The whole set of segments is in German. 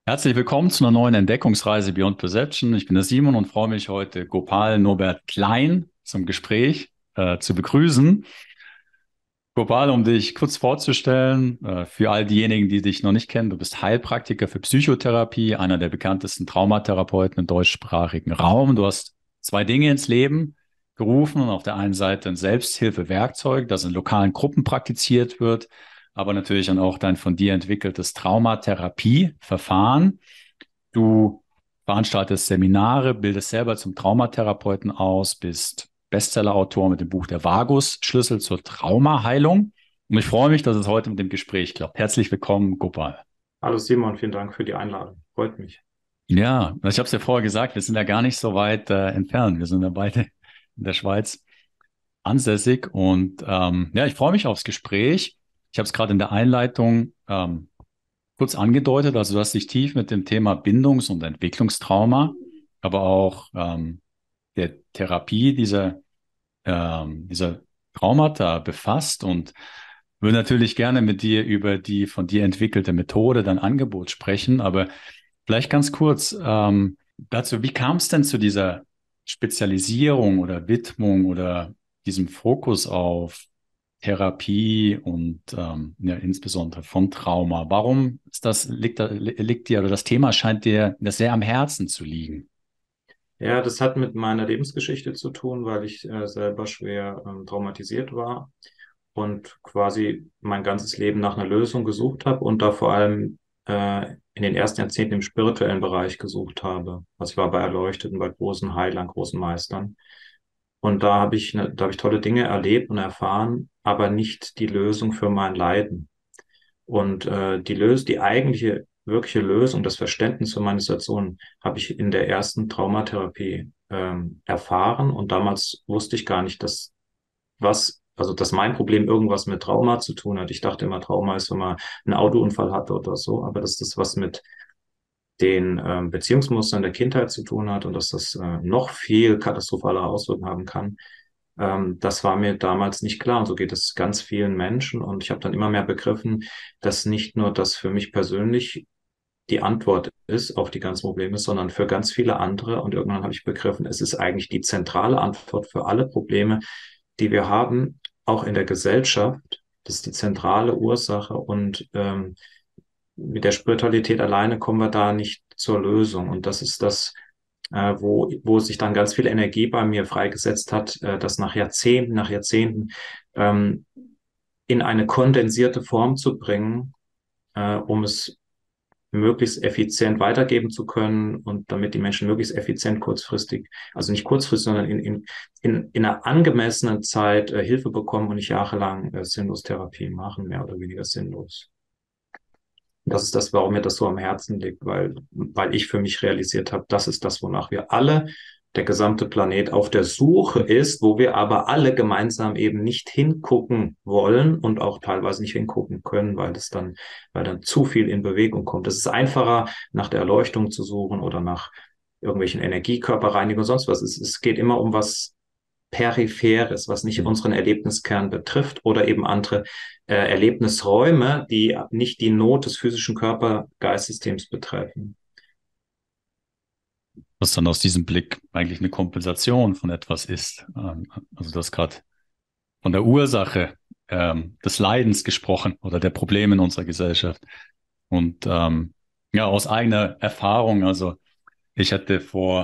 Herzlich willkommen zu einer neuen Entdeckungsreise Beyond Perception. Ich bin der Simon und freue mich heute, Gopal Norbert Klein zum Gespräch zu begrüßen. Gopal, um dich kurz vorzustellen, für all diejenigen, die dich noch nicht kennen, du bist Heilpraktiker für Psychotherapie, einer der bekanntesten Traumatherapeuten im deutschsprachigen Raum. Du hast zwei Dinge ins Leben gerufen und auf der einen Seite ein Selbsthilfewerkzeug, das in lokalen Gruppen praktiziert wird, aber natürlich dann auch dein von dir entwickeltes Traumatherapieverfahren. Du veranstaltest Seminare, bildest selber zum Traumatherapeuten aus, bist Bestsellerautor mit dem Buch Der Vagus-Schlüssel zur Traumaheilung. Und ich freue mich, dass es heute mit dem Gespräch klappt. Herzlich willkommen, Gopal. Hallo Simon, vielen Dank für die Einladung. Freut mich. Ja, ich habe es ja vorher gesagt, wir sind ja gar nicht so weit entfernt. Wir sind ja beide in der Schweiz ansässig und ja, ich freue mich aufs Gespräch. Ich habe es gerade in der Einleitung kurz angedeutet, also du hast dich tief mit dem Thema Bindungs- und Entwicklungstrauma, aber auch der Therapie dieser Traumata befasst und würde natürlich gerne mit dir über die von dir entwickelte Methode, dein Angebot sprechen, aber vielleicht ganz kurz dazu, wie kam es denn zu dieser Spezialisierung oder Widmung oder diesem Fokus auf Therapie und ja, insbesondere von Trauma? Warum ist liegt dir, oder das Thema scheint dir das sehr am Herzen zu liegen? Ja, das hat mit meiner Lebensgeschichte zu tun, weil ich selber schwer traumatisiert war und quasi mein ganzes Leben nach einer Lösung gesucht habe und da vor allem in den ersten Jahrzehnten im spirituellen Bereich gesucht habe. Also ich war bei Erleuchteten, bei großen Heilern, großen Meistern. Und da habe ich tolle Dinge erlebt und erfahren, aber nicht die Lösung für mein Leiden. Und die eigentliche, wirkliche Lösung, das Verständnis für meine Situation habe ich in der ersten Traumatherapie erfahren. Und damals wusste ich gar nicht, dass mein Problem irgendwas mit Trauma zu tun hat. Ich dachte immer, Trauma ist, wenn man einen Autounfall hatte oder so, aber dass das was mit den Beziehungsmustern der Kindheit zu tun hat und dass das noch viel katastrophalere Auswirkungen haben kann. Das war mir damals nicht klar und so geht es ganz vielen Menschen und ich habe dann immer mehr begriffen, dass nicht nur das für mich persönlich die Antwort ist auf die ganzen Probleme, sondern für ganz viele andere und irgendwann habe ich begriffen, es ist eigentlich die zentrale Antwort für alle Probleme, die wir haben, auch in der Gesellschaft. Das ist die zentrale Ursache und mit der Spiritualität alleine kommen wir da nicht zur Lösung. Und das ist das, wo sich dann ganz viel Energie bei mir freigesetzt hat, das nach Jahrzehnten ähm, in eine kondensierte Form zu bringen, um es möglichst effizient weitergeben zu können und damit die Menschen möglichst effizient kurzfristig, also nicht kurzfristig, sondern in einer angemessenen Zeit Hilfe bekommen und nicht jahrelang sinnlos Therapie machen, mehr oder weniger sinnlos. Das ist das, warum mir das so am Herzen liegt, weil ich für mich realisiert habe, das ist das, wonach wir alle, der gesamte Planet auf der Suche ist, wo wir aber alle gemeinsam eben nicht hingucken wollen und auch teilweise nicht hingucken können, weil dann zu viel in Bewegung kommt. Es ist einfacher, nach der Erleuchtung zu suchen oder nach irgendwelchen Energiekörperreinigungen und sonst was. Es geht immer um was Peripheres, was nicht unseren Erlebniskern betrifft oder eben andere Erlebnisräume, die nicht die Not des physischen Körper-Geist-Systems betreffen. Was dann aus diesem Blick eigentlich eine Kompensation von etwas ist. Also du hast gerade von der Ursache des Leidens gesprochen oder der Probleme in unserer Gesellschaft. Und ja, aus eigener Erfahrung, also ich hatte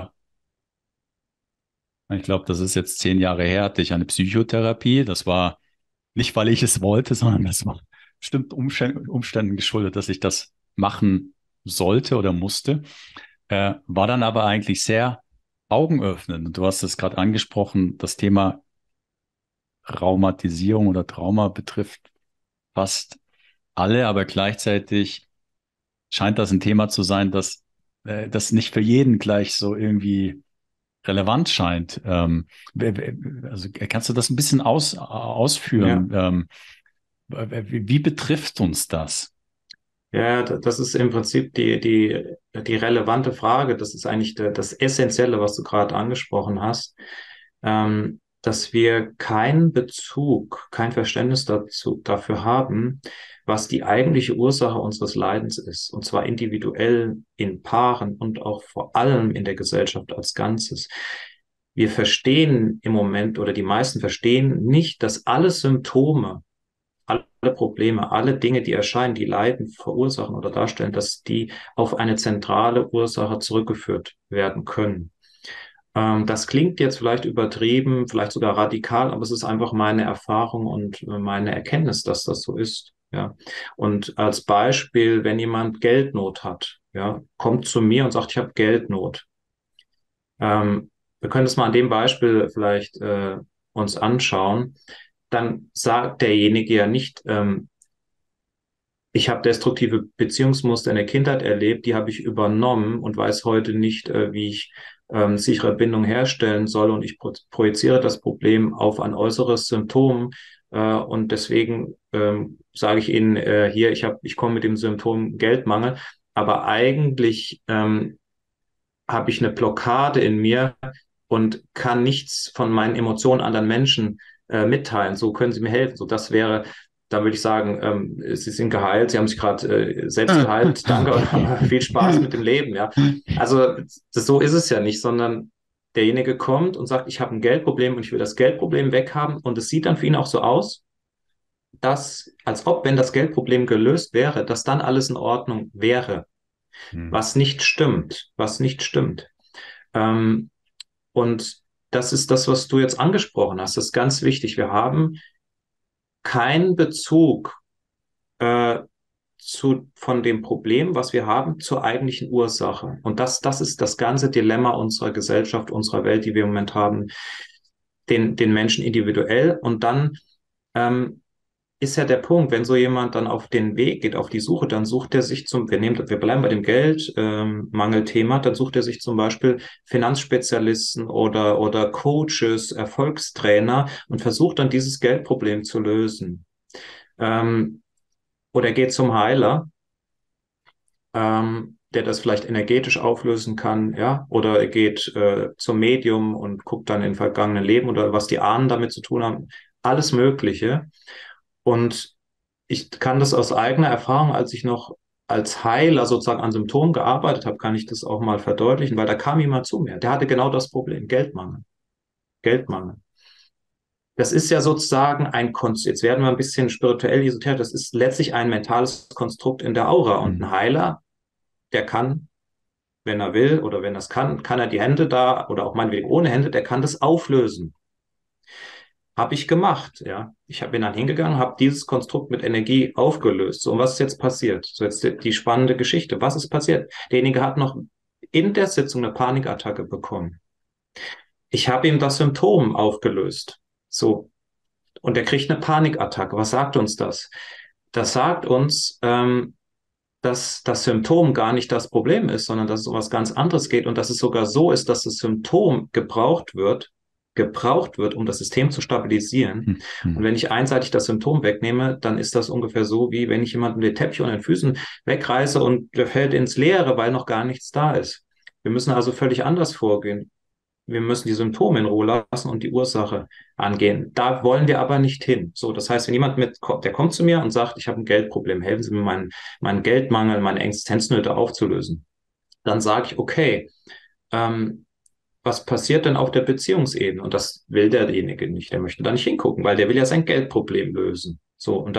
ich glaube, das ist jetzt 10 Jahre her, hatte ich eine Psychotherapie. Das war nicht, weil ich es wollte, sondern das war bestimmt Umständen geschuldet, dass ich das machen sollte oder musste. War dann aber eigentlich sehr augenöffnend. Und du hast es gerade angesprochen, das Thema Traumatisierung oder Trauma betrifft fast alle, aber gleichzeitig scheint das ein Thema zu sein, das nicht für jeden gleich so irgendwie relevant scheint. Also kannst du das ein bisschen Ja, ausführen? Wie betrifft uns das? ja, das ist im Prinzip die relevante Frage. Das ist eigentlich das Essentielle, was du gerade angesprochen hast. dass wir keinen Bezug, kein Verständnis dafür haben, was die eigentliche Ursache unseres Leidens ist. Und zwar individuell in Paaren und auch vor allem in der Gesellschaft als Ganzes. Wir verstehen im Moment oder die meisten verstehen nicht, dass alle Symptome, alle Probleme, alle Dinge, die erscheinen, die Leiden verursachen oder darstellen, dass die auf eine zentrale Ursache zurückgeführt werden können. Das klingt jetzt vielleicht übertrieben, vielleicht sogar radikal, aber es ist einfach meine Erfahrung und meine Erkenntnis, dass das so ist. Ja. Und als Beispiel, wenn jemand Geldnot hat, ja, kommt zu mir und sagt, ich habe Geldnot. Wir können es mal an dem Beispiel vielleicht uns anschauen. Dann sagt derjenige ja nicht, ich habe destruktive Beziehungsmuster in der Kindheit erlebt, die habe ich übernommen und weiß heute nicht, wie ich sichere Bindung herstellen soll und ich projiziere das Problem auf ein äußeres Symptom und deswegen sage ich Ihnen hier, ich komme mit dem Symptom Geldmangel, aber eigentlich habe ich eine Blockade in mir und kann nichts von meinen Emotionen anderen Menschen mitteilen. So können Sie mir helfen. So, das wäre, da würde ich sagen, Sie sind geheilt, Sie haben sich gerade selbst geheilt. Danke und viel Spaß mit dem Leben. Ja, also so ist es ja nicht, sondern derjenige kommt und sagt, ich habe ein Geldproblem und ich will das Geldproblem weghaben. Und es sieht dann für ihn auch so aus, dass, als ob, wenn das Geldproblem gelöst wäre, dass dann alles in Ordnung wäre, Hm. was nicht stimmt, was nicht stimmt. Ähm, und das ist das, was du jetzt angesprochen hast. Das ist ganz wichtig. Wir haben keinen Bezug äh, von dem Problem, was wir haben, zur eigentlichen Ursache. Und das ist das ganze Dilemma unserer Gesellschaft, unserer Welt, die wir im Moment haben, den Menschen individuell. Und dann ähm, ist ja der Punkt, wenn so jemand dann auf den Weg geht, auf die Suche, dann sucht er sich wir bleiben bei dem Geldmangelthema, dann sucht er sich zum Beispiel Finanzspezialisten oder Coaches, Erfolgstrainer und versucht dann dieses Geldproblem zu lösen. Ähm, oder er geht zum Heiler, der das vielleicht energetisch auflösen kann, ja, oder er geht zum Medium und guckt dann in vergangenen Leben oder was die Ahnen damit zu tun haben, alles Mögliche. Und ich kann das aus eigener Erfahrung, als ich noch als Heiler sozusagen an Symptomen gearbeitet habe, kann ich das auch mal verdeutlichen, weil da kam jemand zu mir, der hatte genau das Problem, Geldmangel. Geldmangel. Das ist ja sozusagen jetzt werden wir ein bisschen spirituell esoterisch, das ist letztlich ein mentales Konstrukt in der Aura. Und Hm. ein Heiler, der kann, wenn er will oder wenn er es kann er die Hände da oder auch meinetwegen ohne Hände, der kann das auflösen. Habe ich gemacht, ja. Bin dann hingegangen, habe dieses Konstrukt mit Energie aufgelöst. So, und was ist jetzt passiert? So, jetzt die spannende Geschichte. Was ist passiert? Derjenige hat noch in der Sitzung eine Panikattacke bekommen. Ich habe ihm das Symptom aufgelöst. So, und er kriegt eine Panikattacke. Was sagt uns das? Das sagt uns, dass das Symptom gar nicht das Problem ist, sondern dass es um was ganz anderes geht und dass es sogar so ist, dass das Symptom gebraucht wird, um das System zu stabilisieren. Hm. Und Hm. wenn ich einseitig das Symptom wegnehme, dann ist das ungefähr so, wie wenn ich jemanden den Teppich unter den Füßen wegreiße und der fällt ins Leere, weil noch gar nichts da ist. Wir müssen also völlig anders vorgehen. Wir müssen die Symptome in Ruhe lassen und die Ursache angehen. Da wollen wir aber nicht hin. So, das heißt, wenn jemand der kommt zu mir und sagt, ich habe ein Geldproblem, helfen Sie mir, meinen Geldmangel, meine Existenznöte aufzulösen, dann sage ich, okay, ähm, was passiert denn auf der Beziehungsebene? Und das will derjenige nicht. Der möchte da nicht hingucken, weil der will ja sein Geldproblem lösen. So, und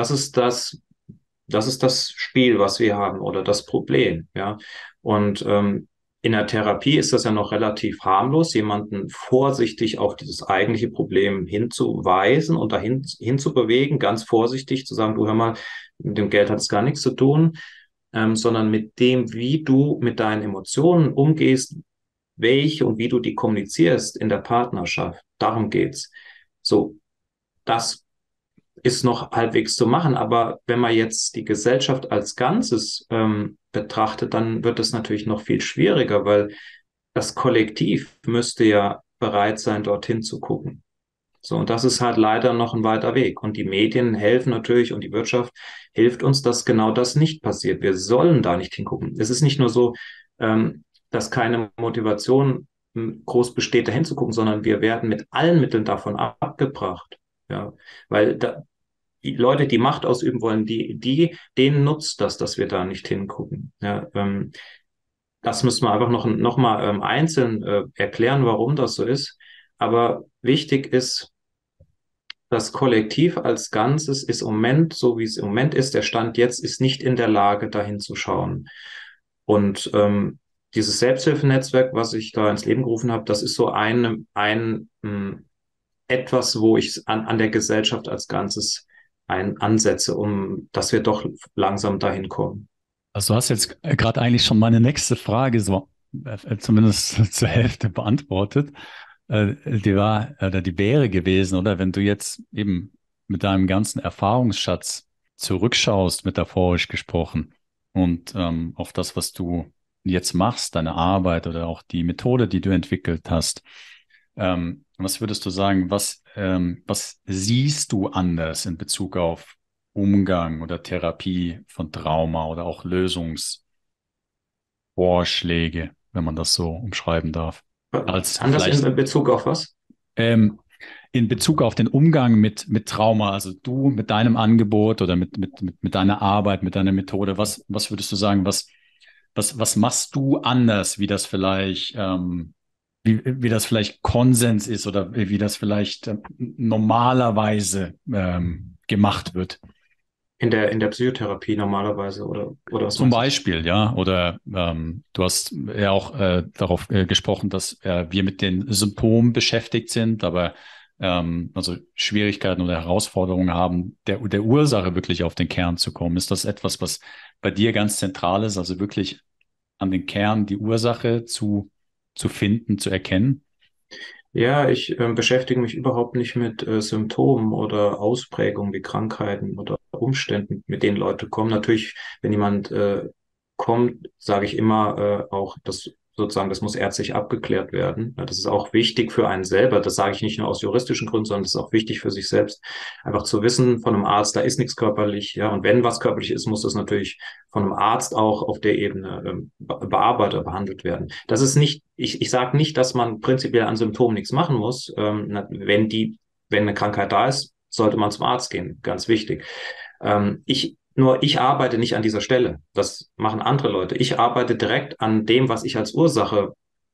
das ist das Spiel, was wir haben oder das Problem, ja. Und in der Therapie ist das ja noch relativ harmlos, jemanden vorsichtig auf dieses eigentliche Problem hinzuweisen und dahin hinzubewegen, ganz vorsichtig zu sagen, du hör mal, mit dem Geld hat es gar nichts zu tun, sondern mit dem, wie du mit deinen Emotionen umgehst, welche und wie du die kommunizierst in der Partnerschaft. Darum geht's. So, das ist noch halbwegs zu machen. Aber wenn man jetzt die Gesellschaft als Ganzes betrachtet, dann wird es natürlich noch viel schwieriger, weil das Kollektiv müsste ja bereit sein, dorthin zu gucken. So, und das ist halt leider noch ein weiter Weg. Und die Medien helfen natürlich und die Wirtschaft hilft uns, dass genau das nicht passiert. Wir sollen da nicht hingucken. Es ist nicht nur so, dass keine Motivation groß besteht, dahin zu gucken, sondern wir werden mit allen Mitteln davon abgebracht. Ja, weil die Leute, die Macht ausüben wollen, denen nutzt das, dass wir da nicht hingucken. Ja, das müssen wir einfach noch mal einzeln erklären, warum das so ist. Aber wichtig ist, das Kollektiv als Ganzes ist im Moment, so wie es im Moment ist, der Stand jetzt ist nicht in der Lage, dahin zu schauen. Und dieses Selbsthilfenetzwerk, was ich da ins Leben gerufen habe, das ist so etwas, wo ich an der Gesellschaft als Ganzes ansetze, dass wir doch langsam dahin kommen. Also du hast jetzt gerade eigentlich schon meine nächste Frage so zumindest zur Hälfte beantwortet. Die wäre gewesen, oder wenn du jetzt eben mit deinem ganzen Erfahrungsschatz zurückschaust, metaphorisch gesprochen, und auf das, was du jetzt machst, deine Arbeit oder auch die Methode, die du entwickelt hast, was würdest du sagen, was siehst du anders in Bezug auf Umgang oder Therapie von Trauma oder auch Lösungsvorschläge, wenn man das so umschreiben darf? Als Anders vielleicht in Bezug auf was? ähm, in Bezug auf den Umgang mit Trauma, also du mit deinem Angebot oder mit deiner Arbeit, mit deiner Methode, was würdest du sagen, was machst du anders, wie das vielleicht Konsens ist oder wie das vielleicht normalerweise gemacht wird? In der Psychotherapie normalerweise oder was Zum meinst du? Beispiel, ja, oder du hast ja auch darauf gesprochen, dass wir mit den Symptomen beschäftigt sind, aber also Schwierigkeiten oder Herausforderungen haben, der Ursache wirklich auf den Kern zu kommen. Ist das etwas, was bei dir ganz zentral ist, also wirklich an den Kern die Ursache zu finden, zu erkennen? Ja, ich beschäftige mich überhaupt nicht mit Symptomen oder Ausprägungen wie Krankheiten oder Umständen, mit denen Leute kommen. Natürlich, wenn jemand kommt, sage ich immer auch, dass sozusagen, das muss ärztlich abgeklärt werden. Ja, das ist auch wichtig für einen selber. Das sage ich nicht nur aus juristischen Gründen, sondern das ist auch wichtig für sich selbst, einfach zu wissen von einem Arzt, da ist nichts körperlich. Ja, und wenn was körperlich ist, muss das natürlich von einem Arzt auch auf der Ebene bearbeitet, behandelt werden. Das ist nicht, ich sage nicht, dass man prinzipiell an Symptomen nichts machen muss. Wenn eine Krankheit da ist, sollte man zum Arzt gehen. Ganz wichtig. Ich arbeite nicht an dieser Stelle. Das machen andere Leute. Ich arbeite direkt an dem, was ich als Ursache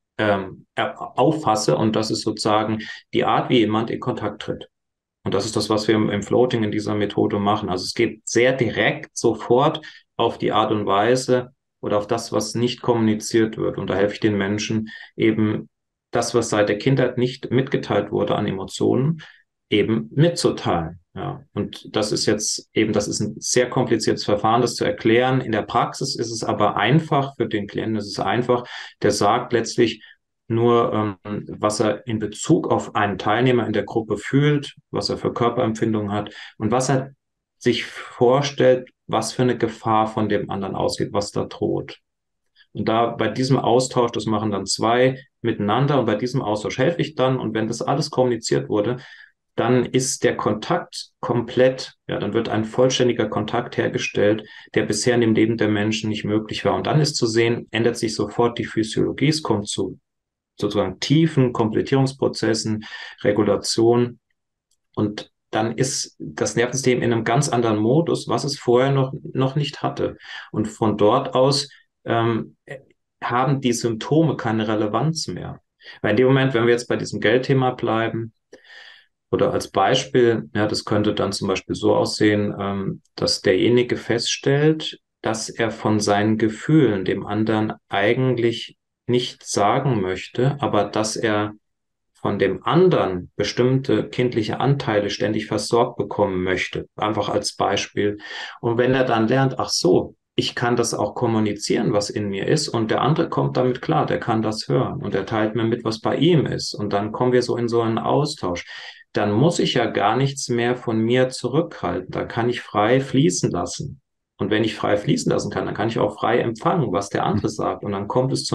auffasse. Und das ist sozusagen die Art, wie jemand in Kontakt tritt. Und das ist das, was wir im Floating in dieser Methode machen. Also es geht sehr direkt sofort auf die Art und Weise oder auf das, was nicht kommuniziert wird. Und da helfe ich den Menschen eben das, was seit der Kindheit nicht mitgeteilt wurde an Emotionen, eben mitzuteilen. Ja, und das ist ein sehr kompliziertes Verfahren, das zu erklären. In der Praxis ist es aber einfach, für den Klienten ist es einfach. Der sagt letztlich nur, was er in Bezug auf einen Teilnehmer in der Gruppe fühlt, was er für Körperempfindungen hat und was er sich vorstellt, was für eine Gefahr von dem anderen ausgeht, was da droht. Und da bei diesem Austausch, das machen dann zwei miteinander und bei diesem Austausch helfe ich dann. Und wenn das alles kommuniziert wurde, dann ist der Kontakt komplett, ja, dann wird ein vollständiger Kontakt hergestellt, der bisher in dem Leben der Menschen nicht möglich war. Und dann ist zu sehen, ändert sich sofort die Physiologie, es kommt zu sozusagen tiefen Komplettierungsprozessen, Regulation und dann ist das Nervensystem in einem ganz anderen Modus, was es vorher noch nicht hatte. Und von dort aus ähm, haben die Symptome keine Relevanz mehr. Weil in dem Moment, wenn wir jetzt bei diesem Geldthema bleiben, oder als Beispiel, ja, das könnte dann zum Beispiel so aussehen, dass derjenige feststellt, dass er von seinen Gefühlen dem anderen eigentlich nicht sagen möchte, aber dass er von dem anderen bestimmte kindliche Anteile ständig versorgt bekommen möchte. Einfach als Beispiel. Und wenn er dann lernt, ach so, ich kann das auch kommunizieren, was in mir ist, und der andere kommt damit klar, der kann das hören und er teilt mir mit, was bei ihm ist. Und dann kommen wir so in so einen Austausch. Dann muss ich ja gar nichts mehr von mir zurückhalten. Da kann ich frei fließen lassen. Und wenn ich frei fließen lassen kann, dann kann ich auch frei empfangen, was der andere sagt. Und dann kommt es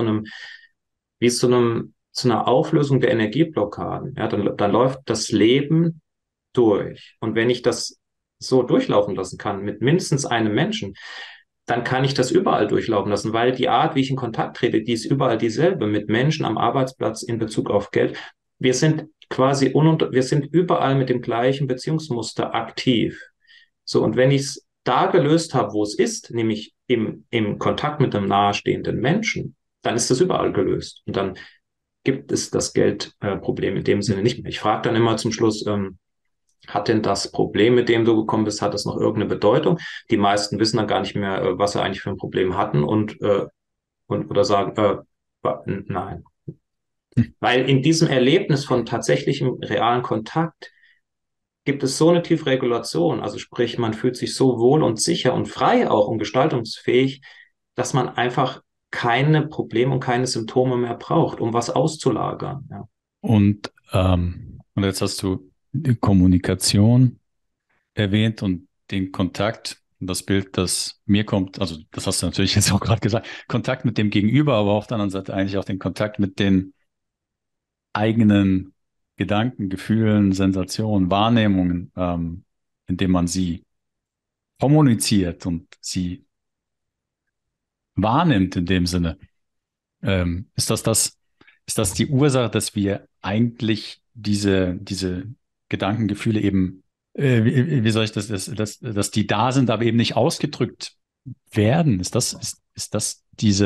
zu einer Auflösung der Energieblockaden. Ja, dann läuft das Leben durch. Und wenn ich das so durchlaufen lassen kann mit mindestens einem Menschen, dann kann ich das überall durchlaufen lassen, weil die Art, wie ich in Kontakt trete, die ist überall dieselbe mit Menschen am Arbeitsplatz in Bezug auf Geld. Wir sind wir sind überall mit dem gleichen Beziehungsmuster aktiv. So, und wenn ich es da gelöst habe, wo es ist, nämlich im Kontakt mit einem nahestehenden Menschen, dann ist das überall gelöst. Und dann gibt es das Geldproblem in dem Sinne nicht mehr. Ich frage dann immer zum Schluss, hat denn das Problem, mit dem du gekommen bist, hat das noch irgendeine Bedeutung? Die meisten wissen dann gar nicht mehr, was sie eigentlich für ein Problem hatten und oder sagen, nein. Weil in diesem Erlebnis von tatsächlichem realen Kontakt gibt es so eine tiefe Regulation, also sprich, man fühlt sich so wohl und sicher und frei auch und gestaltungsfähig, dass man einfach keine Probleme und keine Symptome mehr braucht, um was auszulagern. Ja. Und jetzt hast du die Kommunikation erwähnt und den Kontakt, das Bild, das mir kommt, also das hast du natürlich jetzt auch gerade gesagt, Kontakt mit dem Gegenüber, aber auf der anderen Seite eigentlich auch den Kontakt mit den eigenen Gedanken, Gefühlen, Sensationen, Wahrnehmungen, indem man sie kommuniziert und sie wahrnimmt in dem Sinne. Ist ist das die Ursache, dass wir eigentlich diese Gedanken, Gefühle eben, wie soll ich dass die da sind, aber eben nicht ausgedrückt werden? Ist das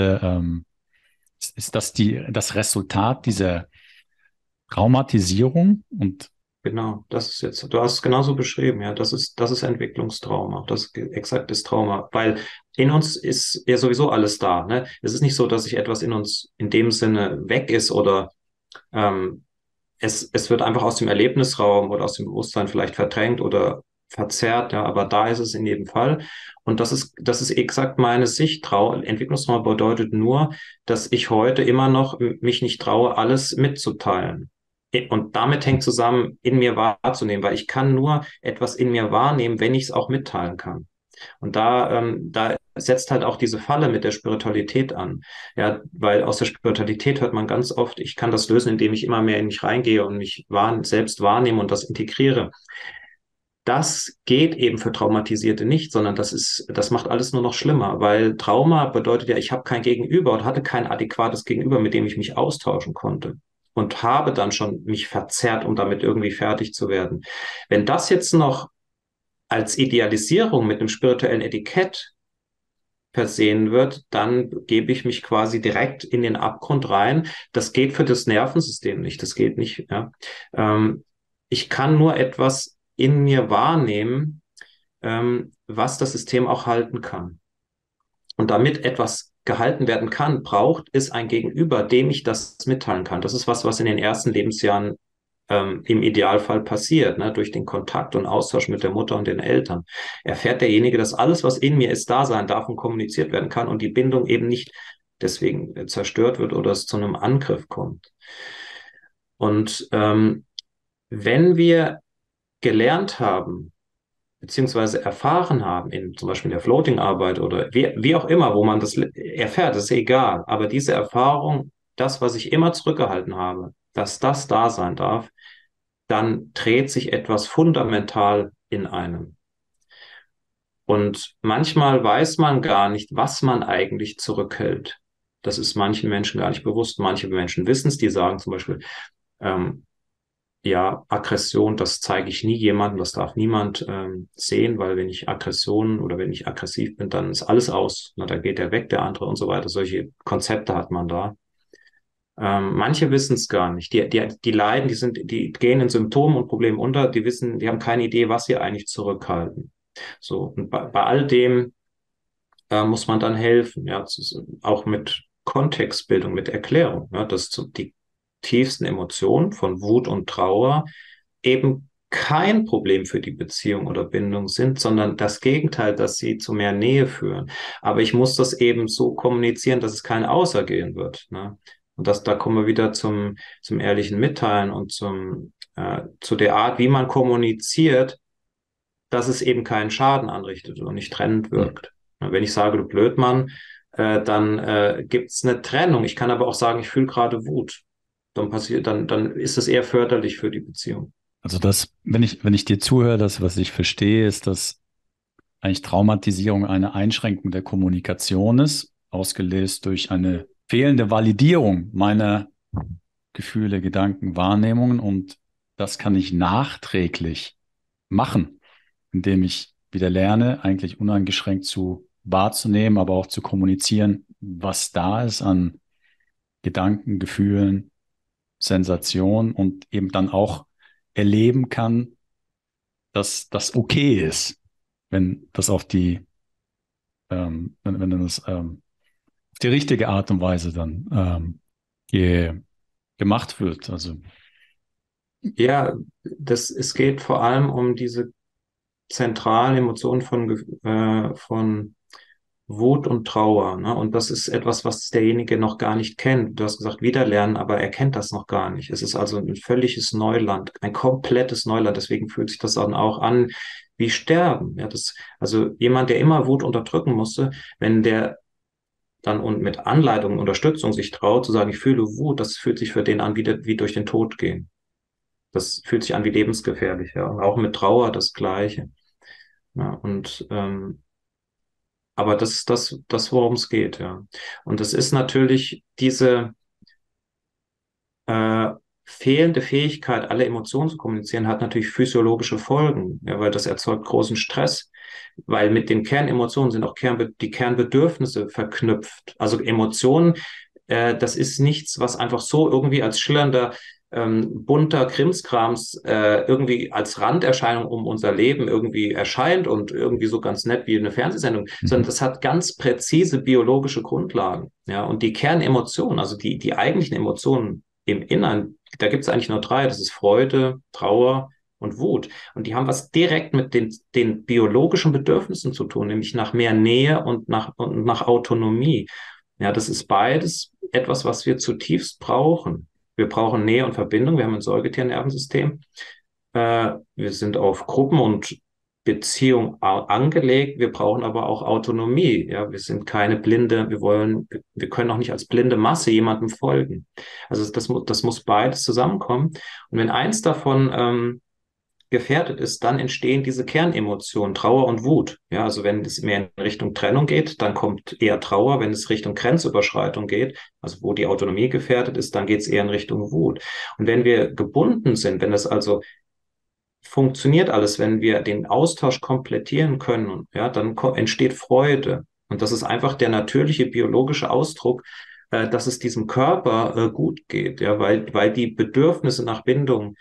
ist das das Resultat dieser Traumatisierung? Und Genau, das ist jetzt, du hast es genauso beschrieben, ja, das ist Entwicklungstrauma, das ist exaktes Trauma, weil in uns ist ja sowieso alles da, ne? Es ist nicht so, dass sich etwas in uns in dem Sinne weg ist oder ähm, es wird einfach aus dem Erlebnisraum oder aus dem Bewusstsein vielleicht verdrängt oder verzerrt, ja, aber da ist es in jedem Fall. Und das ist exakt meine Sicht. Entwicklungstrauma bedeutet nur, dass ich heute immer noch mich nicht traue, alles mitzuteilen. Und damit hängt zusammen, in mir wahrzunehmen, weil ich kann nur etwas in mir wahrnehmen, wenn ich es auch mitteilen kann. Und da setzt halt auch diese Falle mit der Spiritualität an. Ja, weil aus der Spiritualität hört man ganz oft, ich kann das lösen, indem ich immer mehr in mich reingehe und mich selbst wahrnehme und das integriere. Das geht eben für Traumatisierte nicht, sondern das macht alles nur noch schlimmer, weil Trauma bedeutet ja, ich habe kein Gegenüber und hatte kein adäquates Gegenüber, mit dem ich mich austauschen konnte und habe dann schon mich verzerrt, um damit irgendwie fertig zu werden. Wenn das jetzt noch als Idealisierung mit einem spirituellen Etikett versehen wird, dann gebe ich mich quasi direkt in den Abgrund rein. Das geht für das Nervensystem nicht. Das geht nicht. Ja. Ich kann nur etwas in mir wahrnehmen, was das System auch halten kann. Und damit etwas gehalten werden kann, braucht es ein Gegenüber, dem ich das mitteilen kann. Das ist was in den ersten Lebensjahren im Idealfall passiert, ne, durch den Kontakt und Austausch mit der Mutter und den Eltern, erfährt derjenige, dass alles, was in mir ist, da sein darf und kommuniziert werden kann und die Bindung eben nicht deswegen zerstört wird oder es zu einem Angriff kommt. Und wenn wir gelernt haben, beziehungsweise erfahren haben, in zum Beispiel der Floating-Arbeit oder wie auch immer, wo man das erfährt, ist egal. Aber diese Erfahrung, das, was ich immer zurückgehalten habe, dass das da sein darf, dann dreht sich etwas fundamental in einem. Und manchmal weiß man gar nicht, was man eigentlich zurückhält. Das ist manchen Menschen gar nicht bewusst. Manche Menschen wissen es, die sagen zum Beispiel, ähm, ja, Aggression, das zeige ich nie jemandem, das darf niemand sehen, weil wenn ich Aggression oder wenn ich aggressiv bin, dann ist alles aus. Na, da geht der weg, der andere und so weiter. Solche Konzepte hat man da. Manche wissen es gar nicht. Die leiden, die gehen in Symptomen und Problemen unter, die wissen, die haben keine Idee, was sie eigentlich zurückhalten. So, und bei all dem muss man dann helfen, ja, auch mit Kontextbildung, mit Erklärung, ja, dass die tiefsten Emotionen von Wut und Trauer eben kein Problem für die Beziehung oder Bindung sind, sondern das Gegenteil, dass sie zu mehr Nähe führen. Aber ich muss das eben so kommunizieren, dass es kein Außergehen wird. Ne? Und da kommen wir wieder zum ehrlichen Mitteilen und zu der Art, wie man kommuniziert, dass es eben keinen Schaden anrichtet und nicht trennend wirkt. Wenn ich sage, du Blödmann, dann gibt es eine Trennung. Ich kann aber auch sagen, ich fühle gerade Wut. Dann ist es eher förderlich für die Beziehung. also wenn ich dir zuhöre, das, was ich verstehe, ist, dass eigentlich Traumatisierung eine Einschränkung der Kommunikation ist, ausgelöst durch eine fehlende Validierung meiner Gefühle, Gedanken, Wahrnehmungen. Und das kann ich nachträglich machen, indem ich wieder lerne, eigentlich uneingeschränkt zu wahrzunehmen, aber auch zu kommunizieren, was da ist an Gedanken, Gefühlen, Sensationen und eben dann auch erleben kann, dass das okay ist, wenn das auf die, wenn das auf die richtige Art und Weise dann gemacht wird. Also, Ja, es geht vor allem um diese zentralen Emotionen von Wut und Trauer, ne? Und das ist etwas, was derjenige noch gar nicht kennt. Du hast gesagt, wiederlernen, aber er kennt das noch gar nicht. Es ist also ein völliges Neuland, ein komplettes Neuland. Deswegen fühlt sich das dann auch an wie Sterben. Ja, also jemand, der immer Wut unterdrücken musste, wenn der dann und mit Anleitung, Unterstützung sich traut, zu sagen, ich fühle Wut, das fühlt sich für den an wie durch den Tod gehen. Das fühlt sich an wie lebensgefährlich, ja. Und auch mit Trauer das Gleiche. Ja, aber das ist das, worum es geht, ja. Und es ist natürlich diese äh, fehlende Fähigkeit, alle Emotionen zu kommunizieren, hat natürlich physiologische Folgen, ja, weil das erzeugt großen Stress, weil mit den Kernemotionen sind auch die Kernbedürfnisse verknüpft. Also Emotionen, das ist nichts, was einfach so irgendwie als schillernder bunter Krimskrams irgendwie als Randerscheinung um unser Leben irgendwie erscheint und irgendwie so ganz nett wie eine Fernsehsendung, sondern mhm. das hat ganz präzise biologische Grundlagen. Ja, und die Kernemotionen, also die eigentlichen Emotionen im Innern, da gibt es eigentlich nur drei. Das ist Freude, Trauer und Wut. Und die haben was direkt mit den biologischen Bedürfnissen zu tun, nämlich nach mehr Nähe und nach Autonomie. Ja, das ist beides etwas, was wir zutiefst brauchen. Wir brauchen Nähe und Verbindung. Wir haben ein Säugetiernervensystem. Wir sind auf Gruppen und Beziehung angelegt. Wir brauchen aber auch Autonomie. Ja, wir sind keine blinde, wir können auch nicht als blinde Masse jemandem folgen. Also das muss beides zusammenkommen. Und wenn eins davon gefährdet ist, dann entstehen diese Kernemotionen, Trauer und Wut. Ja, also wenn es mehr in Richtung Trennung geht, dann kommt eher Trauer. Wenn es Richtung Grenzüberschreitung geht, also wo die Autonomie gefährdet ist, dann geht es eher in Richtung Wut. Und wenn wir gebunden sind, wenn das also funktioniert alles, wenn wir den Austausch komplettieren können, ja, dann entsteht Freude. Und das ist einfach der natürliche biologische Ausdruck, dass es diesem Körper gut geht, ja, weil die Bedürfnisse nach Bindung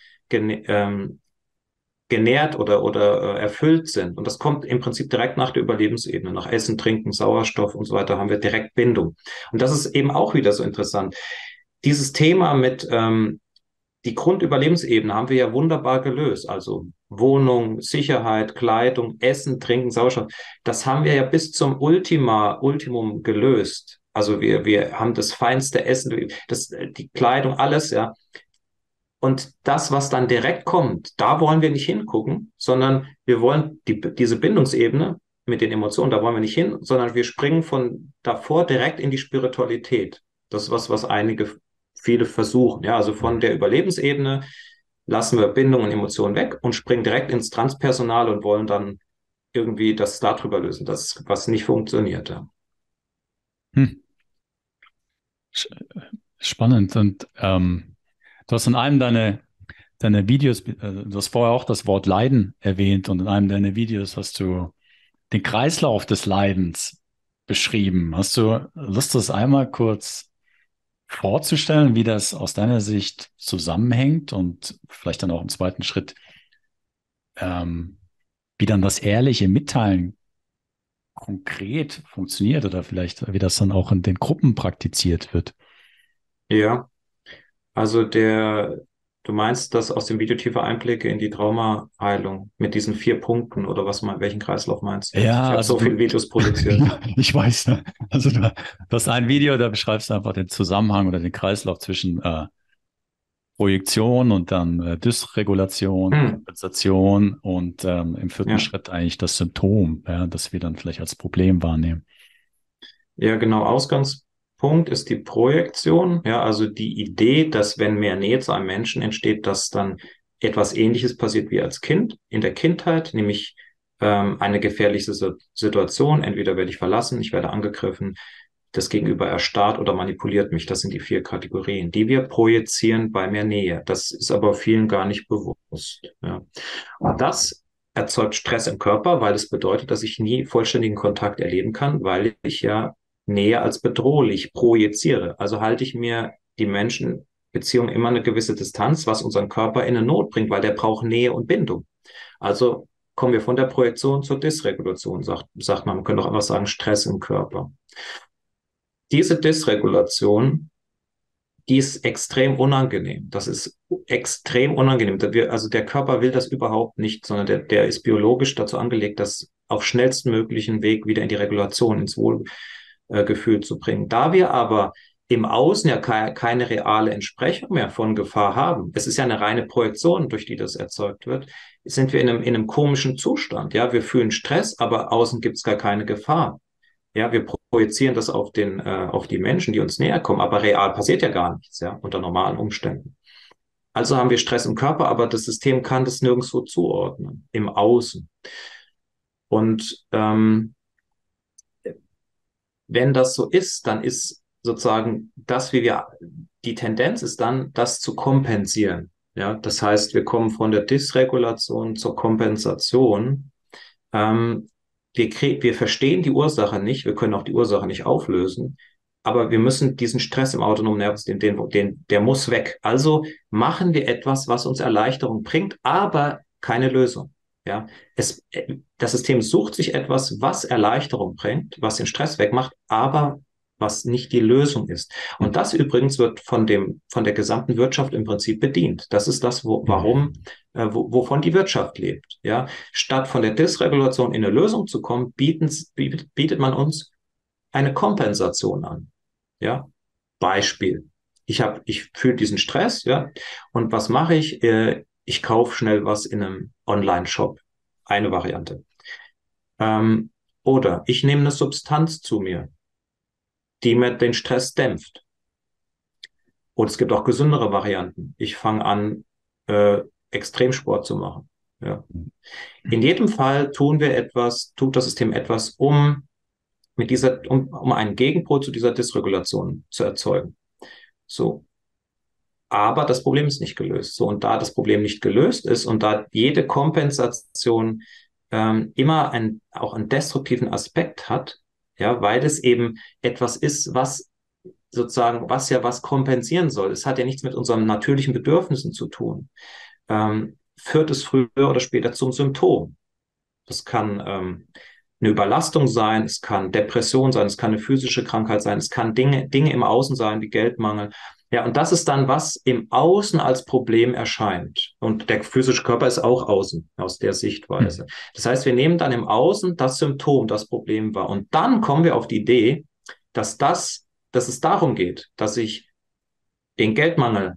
genährt oder erfüllt sind. Und das kommt im Prinzip direkt nach der Überlebensebene. Nach Essen, Trinken, Sauerstoff und so weiter haben wir direkt Bindung. Und das ist eben auch wieder so interessant. Dieses Thema mit die Grundüberlebensebene haben wir ja wunderbar gelöst. Also Wohnung, Sicherheit, Kleidung, Essen, Trinken, Sauerstoff. Das haben wir ja bis zum Ultimum gelöst. Also wir haben das feinste Essen, die Kleidung, alles, ja. Und das, was dann direkt kommt, da wollen wir nicht hingucken, sondern wir wollen diese Bindungsebene mit den Emotionen, da wollen wir nicht hin, sondern wir springen von davor direkt in die Spiritualität. Das ist was viele versuchen. Ja, also von der Überlebensebene lassen wir Bindung und Emotionen weg und springen direkt ins Transpersonale und wollen dann irgendwie das darüber lösen, das, was nicht funktioniert. Ja. Hm. Spannend. Und du hast in einem deiner Videos, du hast vorher auch das Wort Leiden erwähnt und in einem deiner Videos hast du den Kreislauf des Leidens beschrieben. Hast du Lust, das einmal kurz vorzustellen, wie das aus deiner Sicht zusammenhängt und vielleicht dann auch im zweiten Schritt, ähm, wie dann das ehrliche Mitteilen konkret funktioniert oder vielleicht wie das dann auch in den Gruppen praktiziert wird? Ja, also du meinst das aus dem Video tiefe Einblicke in die Traumaheilung mit diesen 4 Punkten oder welchen Kreislauf meinst du jetzt? Ich Ja, habe also so du, viele Videos produziert. ja, ich weiß, ne? Also du hast ein Video, da beschreibst du einfach den Zusammenhang oder den Kreislauf zwischen Projektion und dann Dysregulation, Hm, Kompensation und im vierten ja. Schritt eigentlich das Symptom, ja, das wir dann vielleicht als Problem wahrnehmen. Ja, genau. Ausgangspunkt ist die Projektion. Ja, also die Idee, dass wenn mehr Nähe zu einem Menschen entsteht, dass dann etwas Ähnliches passiert wie als Kind in der Kindheit, nämlich eine gefährliche Situation. Entweder werde ich verlassen, ich werde angegriffen, das Gegenüber erstarrt oder manipuliert mich. Das sind die 4 Kategorien, die wir projizieren bei mehr Nähe. Das ist aber vielen gar nicht bewusst. Ja. Und das erzeugt Stress im Körper, weil es bedeutet, dass ich nie vollständigen Kontakt erleben kann, weil ich ja Nähe als bedrohlich projiziere. Also halte ich mir die Menschen, Beziehungen immer eine gewisse Distanz, was unseren Körper in eine Not bringt, weil der braucht Nähe und Bindung. Also kommen wir von der Projektion zur Dysregulation, sagt man. Man könnte auch einfach sagen, Stress im Körper. Diese Dysregulation, die ist extrem unangenehm. Das ist extrem unangenehm. Also der Körper will das überhaupt nicht, sondern der ist biologisch dazu angelegt, das auf schnellstmöglichen Weg wieder in die Regulation, ins Wohlgefühl zu bringen. Da wir aber im Außen ja keine reale Entsprechung mehr von Gefahr haben, es ist ja eine reine Projektion, durch die das erzeugt wird, sind wir in einem komischen Zustand. Ja, wir fühlen Stress, aber außen gibt es gar keine Gefahr. Ja, wir projizieren das auf die Menschen, die uns näher kommen, aber real passiert ja gar nichts, ja, unter normalen Umständen. Also haben wir Stress im Körper, aber das System kann das nirgendwo zuordnen, im Außen. Und wenn das so ist, dann ist sozusagen das, die Tendenz ist dann, das zu kompensieren. Ja, das heißt, wir kommen von der Dysregulation zur Kompensation. Ähm, wir verstehen die Ursache nicht, wir können auch die Ursache nicht auflösen, aber wir müssen diesen Stress im autonomen Nervensystem, der muss weg. Also machen wir etwas, was uns Erleichterung bringt, aber keine Lösung. Ja, das System sucht sich etwas, was Erleichterung bringt, was den Stress wegmacht, aber was nicht die Lösung ist. Und das übrigens wird von der gesamten Wirtschaft im Prinzip bedient. Das ist das, wovon die Wirtschaft lebt. Ja, statt von der Dysregulation in eine Lösung zu kommen, bietet man uns eine Kompensation an. Ja, Beispiel. Ich fühle diesen Stress, ja, und was mache ich? Ich kaufe schnell was in einem Online-Shop. Eine Variante. Ähm, oder ich nehme eine Substanz zu mir, die mir den Stress dämpft. Und es gibt auch gesündere Varianten. Ich fange an, äh, Extremsport zu machen. Ja. In jedem Fall tut das System etwas, um einen Gegenpol zu dieser Dysregulation zu erzeugen. So. Aber das Problem ist nicht gelöst. So, und da das Problem nicht gelöst ist und da jede Kompensation immer auch einen destruktiven Aspekt hat, ja, weil es eben etwas ist, was sozusagen, was kompensieren soll. Es hat ja nichts mit unseren natürlichen Bedürfnissen zu tun. Führt es früher oder später zum Symptom. Das kann eine Überlastung sein, es kann Depression sein, es kann eine physische Krankheit sein, es kann Dinge im Außen sein, wie Geldmangel. Ja, und das ist dann, was im Außen als Problem erscheint. Und der physische Körper ist auch außen, aus der Sichtweise. Das heißt, wir nehmen dann im Außen das Symptom, das Problem wahr. Und dann kommen wir auf die Idee, dass es darum geht, dass ich den Geldmangel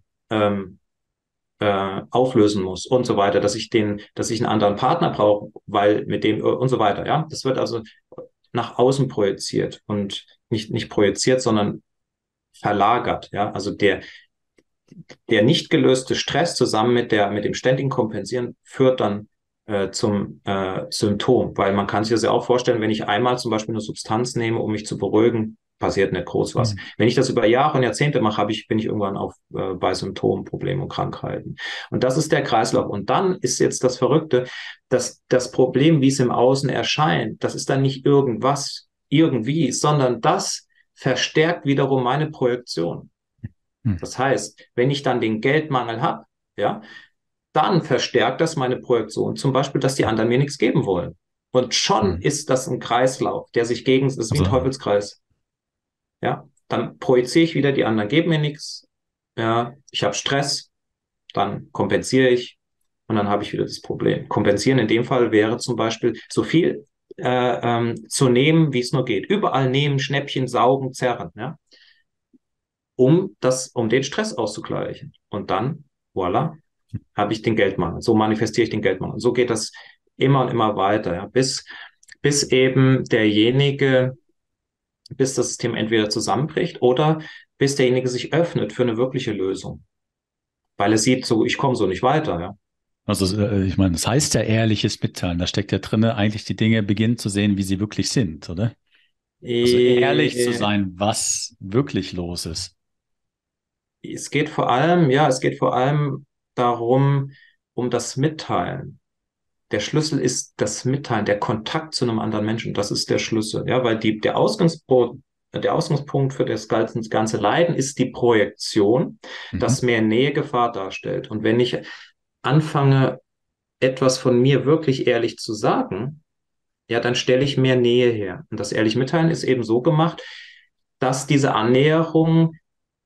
auflösen muss und so weiter, dass ich einen anderen Partner brauche, weil mit dem und so weiter. Ja, das wird also nach außen projiziert und nicht projiziert, sondern verlagert. Ja, also der nicht gelöste Stress zusammen mit dem ständigen Kompensieren führt dann zum Symptom, weil man kann sich das ja auch vorstellen, wenn ich einmal zum Beispiel eine Substanz nehme, um mich zu beruhigen, passiert nicht groß was. Wenn ich das über Jahre und Jahrzehnte mache, bin ich irgendwann bei Symptomen, Problemen und Krankheiten. Und das ist der Kreislauf. Und dann ist jetzt das Verrückte, dass das Problem, wie es im Außen erscheint, das ist dann nicht irgendwas, irgendwie, sondern das verstärkt wiederum meine Projektion. Das heißt, wenn ich dann den Geldmangel habe, ja, dann verstärkt das meine Projektion, zum Beispiel, dass die anderen mir nichts geben wollen. Und schon ist das ein Kreislauf, das ist wie ein Teufelskreis. Ja, dann projiziere ich wieder, die anderen geben mir nichts. Ja, ich habe Stress, dann kompensiere ich und dann habe ich wieder das Problem. Kompensieren in dem Fall wäre zum Beispiel so viel zu nehmen, wie es nur geht. Überall nehmen, Schnäppchen, saugen, zerren, ja, um den Stress auszugleichen. Und dann, voilà, habe ich den Geldmangel. So manifestiere ich den Geldmangel. So geht das immer und immer weiter, ja, bis eben bis das System entweder zusammenbricht oder bis derjenige sich öffnet für eine wirkliche Lösung. Weil er sieht, so, ich komme so nicht weiter, ja. Also ich meine, das heißt ja ehrliches Mitteilen. Da steckt ja drin, eigentlich die Dinge beginnen zu sehen, wie sie wirklich sind, oder? Also ehrlich zu Äh, sein, was wirklich los ist. Es geht vor allem, ja, es geht vor allem darum, um das Mitteilen. Der Schlüssel ist das Mitteilen, der Kontakt zu einem anderen Menschen. Das ist der Schlüssel, ja, weil der Ausgangspunkt für das ganze Leiden ist die Projektion, Mhm. das mehr Nähegefahr darstellt. Und wenn ich anfange, etwas von mir wirklich ehrlich zu sagen, ja, dann stelle ich mehr Nähe her. Und das ehrlich Mitteilen ist eben so gemacht, dass diese Annäherung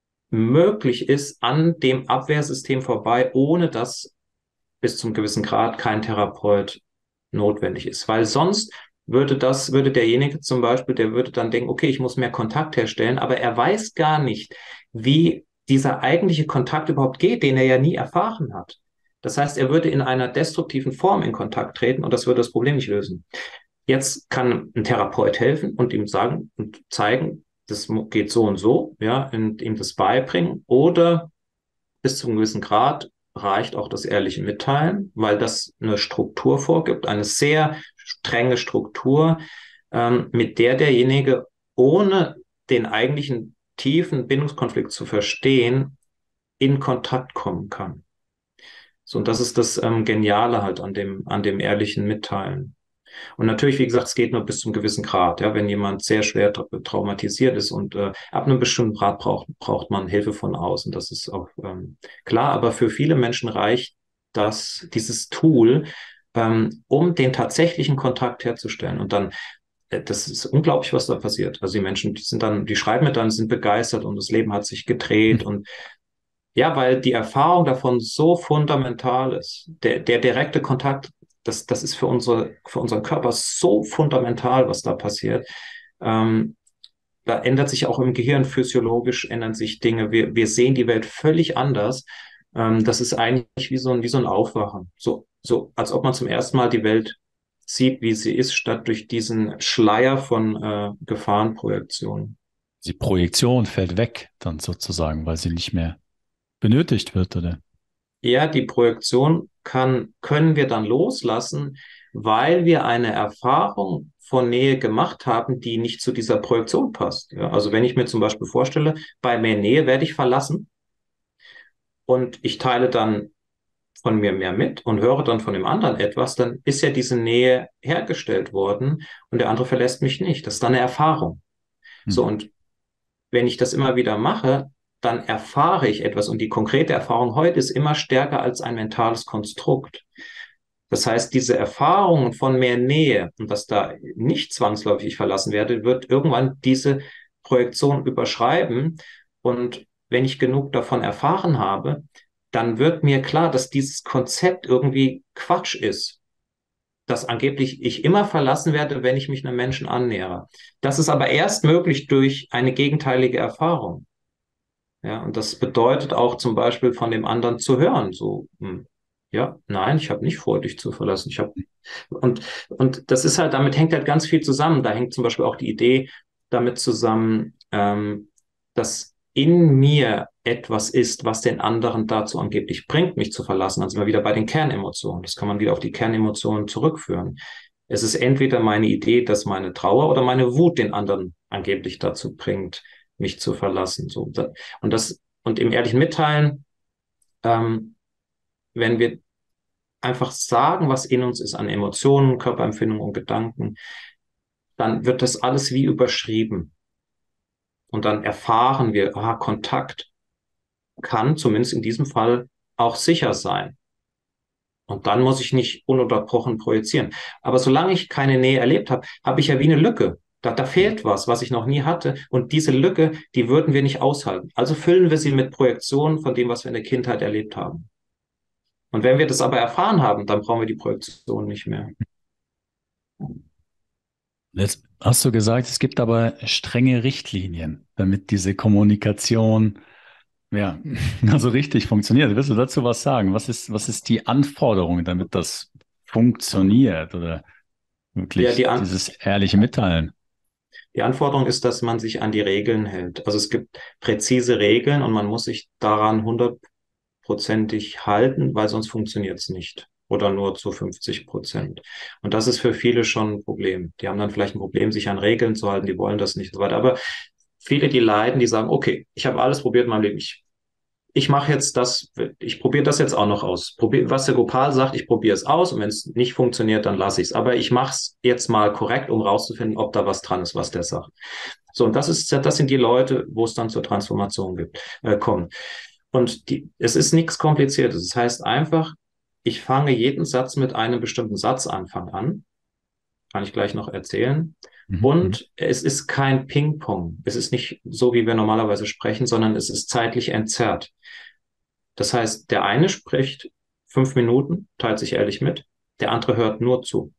möglich ist an dem Abwehrsystem vorbei, ohne dass bis zum gewissen Grad kein Therapeut notwendig ist. Weil sonst würde derjenige zum Beispiel, der würde dann denken, okay, ich muss mehr Kontakt herstellen, aber er weiß gar nicht, wie dieser eigentliche Kontakt überhaupt geht, den er ja nie erfahren hat. Das heißt, er würde in einer destruktiven Form in Kontakt treten und das würde das Problem nicht lösen. Jetzt kann ein Therapeut helfen und ihm sagen und zeigen, das geht so und so, ja, und ihm das beibringen. Oder bis zu einem gewissen Grad reicht auch das ehrliche Mitteilen, weil das eine Struktur vorgibt, eine sehr strenge Struktur, mit der derjenige ohne den eigentlichen tiefen Bindungskonflikt zu verstehen, in Kontakt kommen kann. So, und das ist das Geniale halt an dem ehrlichen Mitteilen. Und natürlich, wie gesagt, es geht nur bis zum gewissen Grad. Ja, wenn jemand sehr schwer traumatisiert ist und ab einem bestimmten Grad braucht man Hilfe von außen. Das ist auch klar. Aber für viele Menschen reicht dieses Tool, um den tatsächlichen Kontakt herzustellen. Und dann, das ist unglaublich, was da passiert. Also die Menschen, die schreiben mir dann, sind begeistert und das Leben hat sich gedreht und ja, weil die Erfahrung davon so fundamental ist. Der direkte Kontakt, das ist für unseren Körper so fundamental, was da passiert. Ähm, Da ändert sich auch im Gehirn physiologisch, ändern sich Dinge. Wir sehen die Welt völlig anders. Das ist eigentlich wie so ein Aufwachen. So, als ob man zum ersten Mal die Welt sieht, wie sie ist, statt durch diesen Schleier von Gefahrenprojektionen. Die Projektion fällt weg dann sozusagen, weil sie nicht mehr benötigt wird, oder? Ja, die Projektion können wir dann loslassen, weil wir eine Erfahrung von Nähe gemacht haben, die nicht zu dieser Projektion passt. Ja, also wenn ich mir zum Beispiel vorstelle, bei mehr Nähe werde ich verlassen und ich teile dann von mir mehr mit und höre dann von dem anderen etwas, dann ist ja diese Nähe hergestellt worden und der andere verlässt mich nicht. Das ist dann eine Erfahrung. So, Mhm. und wenn ich das immer wieder mache, dann erfahre ich etwas. Und die konkrete Erfahrung heute ist immer stärker als ein mentales Konstrukt. Das heißt, diese Erfahrung von mehr Nähe und dass da nicht zwangsläufig ich verlassen werde, wird irgendwann diese Projektion überschreiben. Und wenn ich genug davon erfahren habe, dann wird mir klar, dass dieses Konzept irgendwie Quatsch ist, dass angeblich ich immer verlassen werde, wenn ich mich einem Menschen annähere. Das ist aber erst möglich durch eine gegenteilige Erfahrung. Ja, und das bedeutet auch zum Beispiel von dem anderen zu hören, so, ja, nein, ich habe nicht vor, dich zu verlassen. Und, und das ist halt, damit hängt halt ganz viel zusammen. Da hängt zum Beispiel auch die Idee damit zusammen, dass in mir etwas ist, was den anderen dazu angeblich bringt, mich zu verlassen. Dann sind wir wieder bei den Kernemotionen. Das kann man wieder auf die Kernemotionen zurückführen. Es ist entweder meine Idee, dass meine Trauer oder meine Wut den anderen angeblich dazu bringt, mich zu verlassen. So, und im ehrlichen Mitteilen, ähm, wenn wir einfach sagen, was in uns ist an Emotionen, Körperempfindungen und Gedanken, dann wird das alles wie überschrieben. Und dann erfahren wir, Kontakt kann zumindest in diesem Fall auch sicher sein. Und dann muss ich nicht ununterbrochen projizieren. Aber solange ich keine Nähe erlebt habe, habe ich ja wie eine Lücke. Da fehlt was ich noch nie hatte. Und diese Lücke, die würden wir nicht aushalten. Also füllen wir sie mit Projektionen von dem, was wir in der Kindheit erlebt haben. Und wenn wir das aber erfahren haben, dann brauchen wir die Projektion nicht mehr. Jetzt hast du gesagt, es gibt aber strenge Richtlinien, damit diese Kommunikation, ja, also richtig funktioniert. Willst du dazu was sagen? Was ist die Anforderung, damit das funktioniert oder Ja, wirklich dieses ehrliche Mitteilen? die Anforderung ist, dass man sich an die Regeln hält. Also es gibt präzise Regeln und man muss sich daran hundertprozentig halten, weil sonst funktioniert es nicht. oder nur zu 50%. Und das ist für viele schon ein Problem. Die haben dann vielleicht ein Problem, sich an Regeln zu halten, die wollen das nicht so weiter. Aber viele, die leiden, die sagen, okay, ich habe alles probiert in meinem Leben. Ich mache jetzt das, ich probiere das jetzt auch noch aus. Was der Gopal sagt, ich probiere es aus und wenn es nicht funktioniert, dann lasse ich es. Aber ich mache es jetzt mal korrekt, um rauszufinden, ob da was dran ist, was der sagt. So, und das sind die Leute, wo es dann zur Transformation kommt. Und es ist nichts Kompliziertes. Das heißt einfach, ich fange jeden Satz mit einem bestimmten Satzanfang an. Kann ich gleich noch erzählen. Mhm. Mhm. Und es ist kein Ping-Pong. Es ist nicht so, wie wir normalerweise sprechen, sondern es ist zeitlich entzerrt. Das heißt, der eine spricht 5 Minuten, teilt sich ehrlich mit, der andere hört nur zu.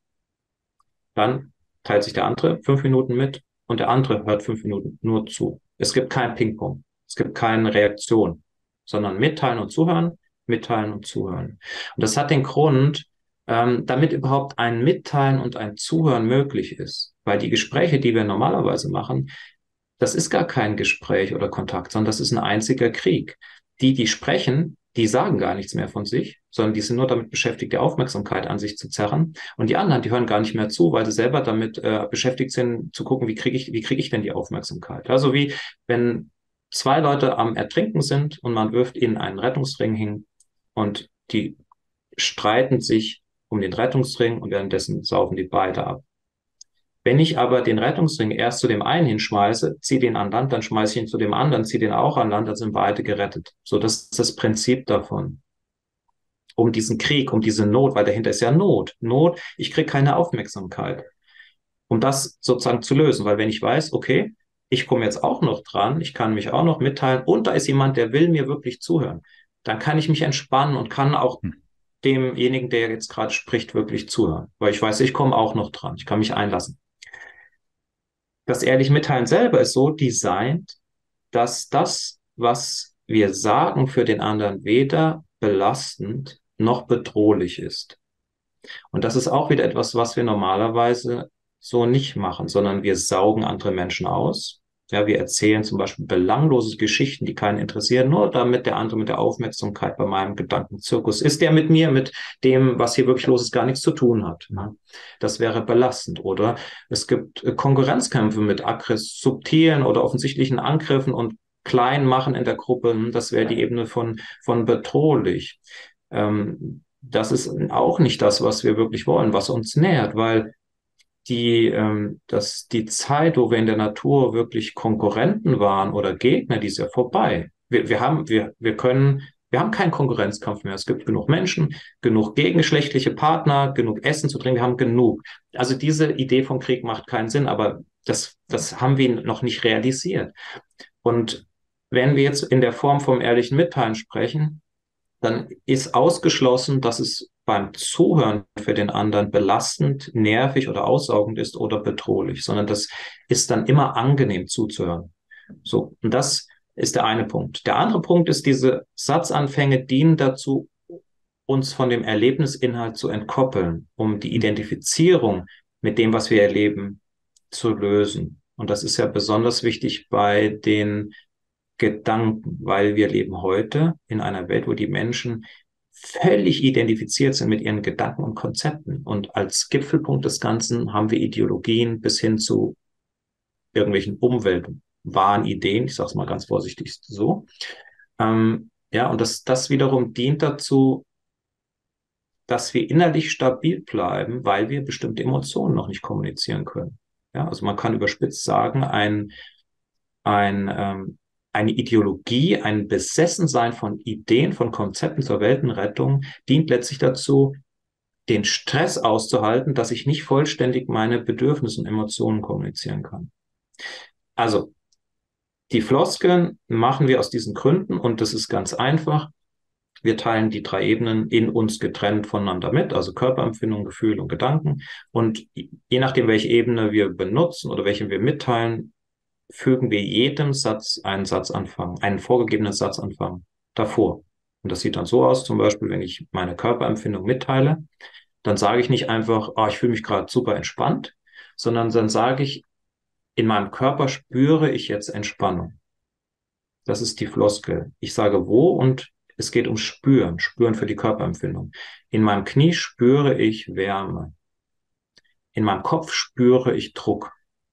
Dann teilt sich der andere 5 Minuten mit und der andere hört 5 Minuten nur zu. Es gibt kein Ping-Pong. Es gibt keine Reaktion, sondern mitteilen und zuhören. Und das hat den Grund, damit überhaupt ein Mitteilen und ein Zuhören möglich ist. Weil die Gespräche, die wir normalerweise machen, das ist gar kein Gespräch oder Kontakt, sondern das ist ein einziger Krieg. Die sprechen, die sagen gar nichts mehr von sich, sondern die sind nur damit beschäftigt, die Aufmerksamkeit an sich zu zerren. Und die anderen, die hören gar nicht mehr zu, weil sie selber damit beschäftigt sind, zu gucken, wie kriege ich denn die Aufmerksamkeit? Also wie wenn zwei Leute am Ertrinken sind und man wirft ihnen einen Rettungsring hin und die streiten sich um den Rettungsring und währenddessen saufen die beide ab. Wenn ich aber den Rettungsring erst zu dem einen hinschmeiße, ziehe den an Land, dann schmeiße ich ihn zu dem anderen, ziehe den auch an Land, dann sind beide gerettet. So, das ist das Prinzip davon. Um diesen Krieg, um diese Not, weil dahinter ist ja Not. Not, ich kriege keine Aufmerksamkeit. Um das sozusagen zu lösen, weil wenn ich weiß, okay, ich komme jetzt auch noch dran, ich kann mich auch noch mitteilen und da ist jemand, der will mir wirklich zuhören, dann kann ich mich entspannen und kann auch Hm. demjenigen, der jetzt gerade spricht, wirklich zuhören, weil ich weiß, ich komme auch noch dran, ich kann mich einlassen. Das ehrlich Mitteilen selber ist so designt, dass das, was wir sagen, für den anderen weder belastend noch bedrohlich ist. Und das ist auch wieder etwas, was wir normalerweise so nicht machen, sondern wir saugen andere Menschen aus. Ja, wir erzählen zum Beispiel belanglose Geschichten, die keinen interessieren, nur damit der andere mit der Aufmerksamkeit bei meinem Gedankenzirkus ist, der mit mir, mit dem, was hier wirklich los ist, gar nichts zu tun hat. Ne? Das wäre belastend. Oder es gibt Konkurrenzkämpfe mit subtilen oder offensichtlichen Angriffen und Kleinmachen in der Gruppe. Das wäre die Ebene von bedrohlich. Das ist auch nicht das, was wir wirklich wollen, was uns nährt, weil die Zeit, wo wir in der Natur wirklich Konkurrenten waren oder Gegner, die ist ja vorbei. Wir haben keinen Konkurrenzkampf mehr. Es gibt genug Menschen, genug gegengeschlechtliche Partner, genug Essen zu trinken, wir haben genug. Also diese Idee vom Krieg macht keinen Sinn, aber das haben wir noch nicht realisiert. Und wenn wir jetzt in der Form vom ehrlichen Mitteilen sprechen, dann ist ausgeschlossen, dass es beim Zuhören für den anderen belastend, nervig oder aussaugend ist oder bedrohlich, sondern das ist dann immer angenehm zuzuhören. So, und das ist der eine Punkt. Der andere Punkt ist, diese Satzanfänge dienen dazu, uns von dem Erlebnisinhalt zu entkoppeln, um die Identifizierung mit dem, was wir erleben, zu lösen. Und das ist ja besonders wichtig bei den Gedanken, weil wir leben heute in einer Welt, wo die Menschen völlig identifiziert sind mit ihren Gedanken und Konzepten. Und als Gipfelpunkt des Ganzen haben wir Ideologien bis hin zu irgendwelchen umweltwahren Ideen, ich sage es mal ganz vorsichtig so. Ja, und das wiederum dient dazu, dass wir innerlich stabil bleiben, weil wir bestimmte Emotionen noch nicht kommunizieren können. Ja, also man kann überspitzt sagen, ein, eine Ideologie, ein Besessensein von Ideen, von Konzepten zur Weltenrettung dient letztlich dazu, den Stress auszuhalten, dass ich nicht vollständig meine Bedürfnisse und Emotionen kommunizieren kann. Also, die Floskeln machen wir aus diesen Gründen und das ist ganz einfach. Wir teilen die drei Ebenen in uns getrennt voneinander mit, also Körperempfindung, Gefühl und Gedanken. Und je nachdem, welche Ebene wir benutzen oder welche wir mitteilen, fügen wir jedem Satz einen Satzanfang, einen vorgegebenen Satzanfang davor. Und das sieht dann so aus, zum Beispiel, wenn ich meine Körperempfindung mitteile, dann sage ich nicht einfach, oh, ich fühle mich gerade super entspannt, sondern dann sage ich, in meinem Körper spüre ich jetzt Entspannung. Das ist die Floskel. Ich sage wo und Es geht um Spüren, Spüren für die Körperempfindung. In meinem Knie spüre ich Wärme. In meinem Kopf spüre ich Druck.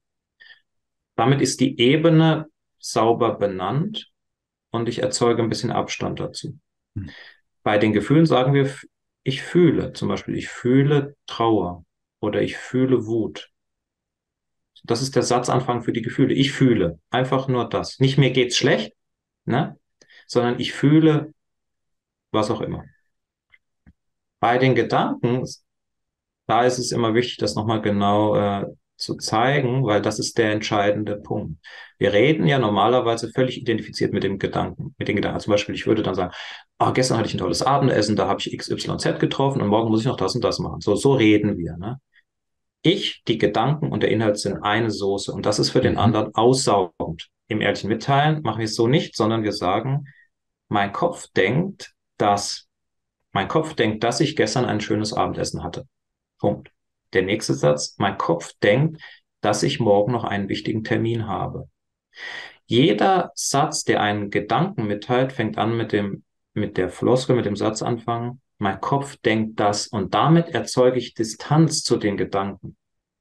Damit ist die Ebene sauber benannt und ich erzeuge ein bisschen Abstand dazu. Hm. Bei den Gefühlen sagen wir, ich fühle, zum Beispiel, ich fühle Trauer oder ich fühle Wut. Das ist der Satzanfang für die Gefühle. Ich fühle einfach nur das. Nicht mir geht's schlecht, ne? Sondern ich fühle was auch immer. Bei den Gedanken, da ist es immer wichtig, das nochmal genau zu zeigen, weil das ist der entscheidende Punkt. Wir reden ja normalerweise völlig identifiziert mit dem Gedanken, mit den Gedanken. Zum Beispiel, ich würde dann sagen, ah, gestern hatte ich ein tolles Abendessen, da habe ich XYZ getroffen und morgen muss ich noch das und das machen. So reden wir, ne? Ich, die Gedanken und der Inhalt sind eine Soße und das ist für den Mhm. anderen aussaugend. Im ehrlichen Mitteilen machen wir es so nicht, sondern wir sagen, mein Kopf denkt, dass, mein Kopf denkt, dass ich gestern ein schönes Abendessen hatte. Punkt. Der nächste Satz, mein Kopf denkt, dass ich morgen noch einen wichtigen Termin habe. Jeder Satz, der einen Gedanken mitteilt, fängt an mit der Floskel, mit dem Satzanfang. Mein Kopf denkt das und damit erzeuge ich Distanz zu den Gedanken.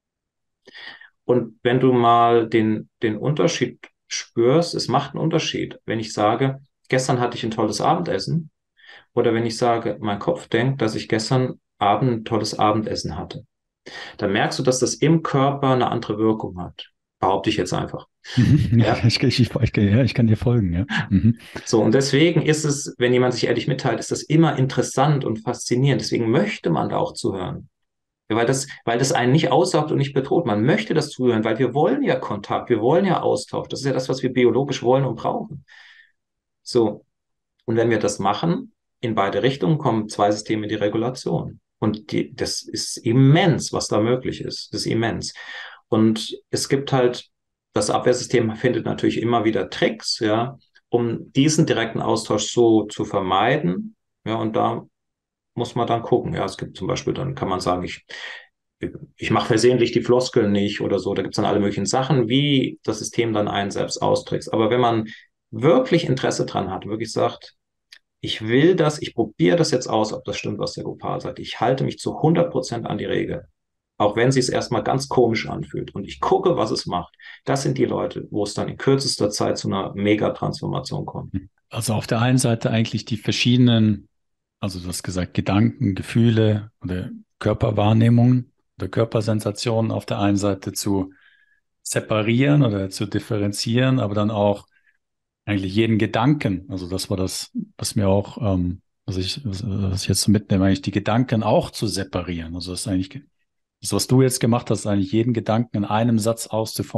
Und wenn du mal den Unterschied spürst, es macht einen Unterschied, wenn ich sage, gestern hatte ich ein tolles Abendessen oder wenn ich sage, mein Kopf denkt, dass ich gestern Abend ein tolles Abendessen hatte. Dann merkst du, dass das im Körper eine andere Wirkung hat. Behaupte ich jetzt einfach. Mhm. Ja, Ja, ja, ich kann dir folgen, ja. Mhm. so. Und deswegen ist es, wenn jemand sich ehrlich mitteilt, ist das immer interessant und faszinierend. Deswegen möchte man da auch zuhören. Ja, weil das einen nicht aussaugt und nicht bedroht. Man möchte das zuhören, weil wir wollen ja Kontakt, wir wollen ja Austausch. Das ist ja das, was wir biologisch wollen und brauchen. So. Und wenn wir das machen, in beide Richtungen kommen zwei Systeme in die Regulation. Und das ist immens, was da möglich ist. Das ist immens. Und es gibt halt, das Abwehrsystem findet natürlich immer wieder Tricks, ja, um diesen direkten Austausch so zu vermeiden. Ja, und da muss man dann gucken. Ja, es gibt zum Beispiel, dann kann man sagen, ich mache versehentlich die Floskeln nicht oder so. Da gibt es dann alle möglichen Sachen, wie das System dann einen selbst austrickst. Aber wenn man wirklich Interesse dran hat, wirklich sagt, ich will das, ich probiere das jetzt aus, ob das stimmt, was der Gopal sagt. Ich halte mich zu 100% an die Regel, auch wenn sie es erstmal ganz komisch anfühlt. Und ich gucke, was es macht. Das sind die Leute, wo es dann in kürzester Zeit zu einer Mega-Transformation kommt. Also auf der einen Seite eigentlich die verschiedenen, also du hast gesagt, Gedanken, Gefühle oder Körperwahrnehmungen oder Körpersensationen auf der einen Seite zu separieren oder zu differenzieren, aber dann auch eigentlich jeden Gedanken, also das war das, was mir auch, was ich jetzt so mitnehme, eigentlich die Gedanken auch zu separieren. Also das ist eigentlich, das, was du jetzt gemacht hast, eigentlich jeden Gedanken in einem Satz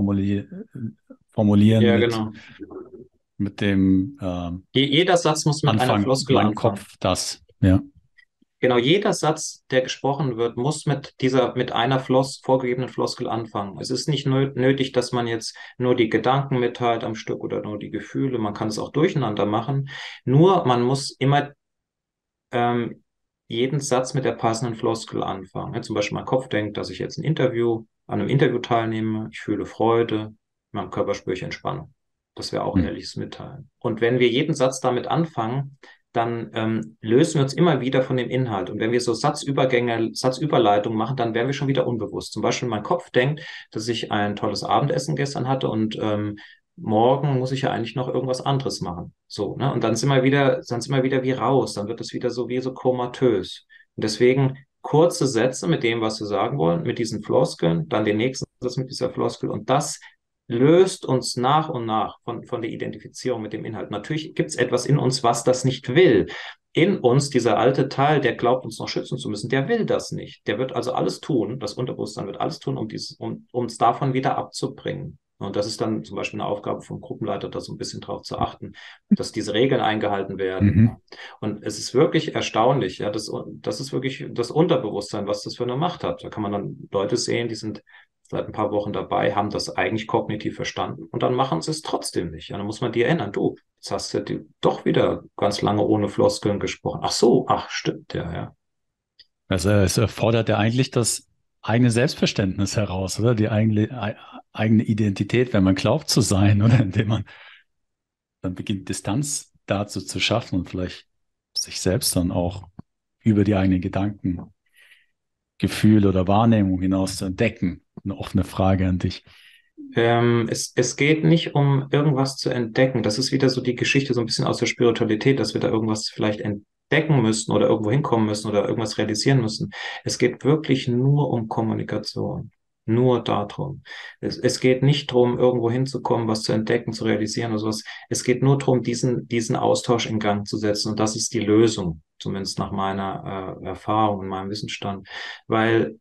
formulieren Ja, genau. mit dem Jeder Satz muss mit einer Anfang, Floskel mein anfangen. Kopf, das, ja. Genau, jeder Satz, der gesprochen wird, muss mit einer vorgegebenen Floskel anfangen. Es ist nicht nötig, dass man jetzt nur die Gedanken mitteilt am Stück oder nur die Gefühle. Man kann es auch durcheinander machen. Nur man muss immer ähm, jeden Satz mit der passenden Floskel anfangen. Ja, zum Beispiel mein Kopf denkt, dass ich jetzt an einem Interview teilnehme. Ich fühle Freude. In meinem Körper spüre ich Entspannung. Das wäre auch Hm. ehrliches Mitteilen. Und wenn wir jeden Satz damit anfangen, dann lösen wir uns immer wieder von dem Inhalt. Und wenn wir so Satzübergänge, Satzüberleitungen machen, dann werden wir schon wieder unbewusst. Zum Beispiel mein Kopf denkt, dass ich ein tolles Abendessen gestern hatte und morgen muss ich ja eigentlich noch irgendwas anderes machen. So, ne? Und dann sind wir wieder wie raus. Dann wird es wieder so wie so komatös. Und deswegen kurze Sätze mit dem, was wir sagen wollen, mit diesen Floskeln, dann den nächsten Satz mit dieser Floskel und das löst uns nach und nach von der Identifizierung mit dem Inhalt. Natürlich gibt es etwas in uns, was das nicht will. In uns, dieser alte Teil, der glaubt, uns noch schützen zu müssen, der will das nicht. Der wird also alles tun, das Unterbewusstsein wird alles tun, um uns davon wieder abzubringen. Und das ist dann zum Beispiel eine Aufgabe vom Gruppenleiter, da so ein bisschen drauf zu achten, dass diese Regeln eingehalten werden. Mhm. Ja. Und es ist wirklich erstaunlich, ja, das ist wirklich das Unterbewusstsein, was das für eine Macht hat. Da kann man dann Leute sehen, die sind seit ein paar Wochen dabei, haben das eigentlich kognitiv verstanden und dann machen sie es trotzdem nicht. Ja, dann muss man die erinnern, du, jetzt hast du doch wieder ganz lange ohne Floskeln gesprochen. Ach so, ach stimmt, ja, ja. Also es fordert ja eigentlich das eigene Selbstverständnis heraus, oder? Die eigene Identität, wenn man glaubt zu sein, oder indem man dann beginnt, Distanz dazu zu schaffen und vielleicht sich selbst dann auch über die eigenen Gedanken, Gefühle oder Wahrnehmung hinaus zu entdecken? Eine offene Frage an dich. Es geht nicht um irgendwas zu entdecken. Das ist wieder so die Geschichte so ein bisschen aus der Spiritualität, dass wir da irgendwas vielleicht entdecken müssen oder irgendwo hinkommen müssen oder irgendwas realisieren müssen. Es geht wirklich nur um Kommunikation. Nur darum. Es geht nicht darum, irgendwo hinzukommen, was zu entdecken, zu realisieren oder sowas. Es geht nur darum, diesen Austausch in Gang zu setzen. Und das ist die Lösung, zumindest nach meiner Erfahrung und meinem Wissensstand. Weil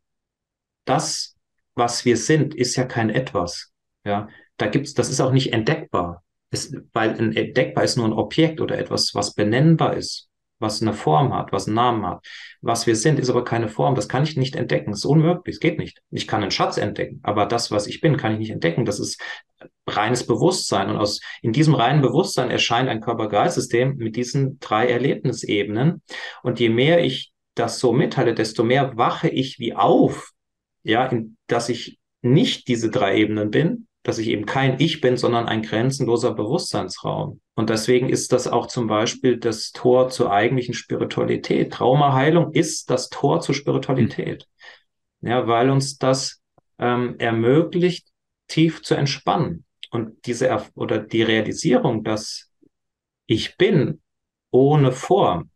das, was wir sind, ist ja kein Etwas. Ja, das ist auch nicht entdeckbar. Weil ein entdeckbar ist nur ein Objekt oder etwas, was benennbar ist, was eine Form hat, was einen Namen hat. Was wir sind, ist aber keine Form. Das kann ich nicht entdecken. Das ist unmöglich. Es geht nicht. Ich kann einen Schatz entdecken, aber das, was ich bin, kann ich nicht entdecken. Das ist reines Bewusstsein. Und in diesem reinen Bewusstsein erscheint ein Körper-Geist-System mit diesen drei Erlebnisebenen. Und je mehr ich das so mitteile, desto mehr wache ich wie auf, ja, dass ich nicht diese drei Ebenen bin, dass ich eben kein Ich bin, sondern ein grenzenloser Bewusstseinsraum. Und deswegen ist das auch zum Beispiel das Tor zur eigentlichen Spiritualität. Traumaheilung ist das Tor zur Hm. Spiritualität. Ja, weil uns das ermöglicht, tief zu entspannen. Und oder die Realisierung, dass ich bin ohne Form,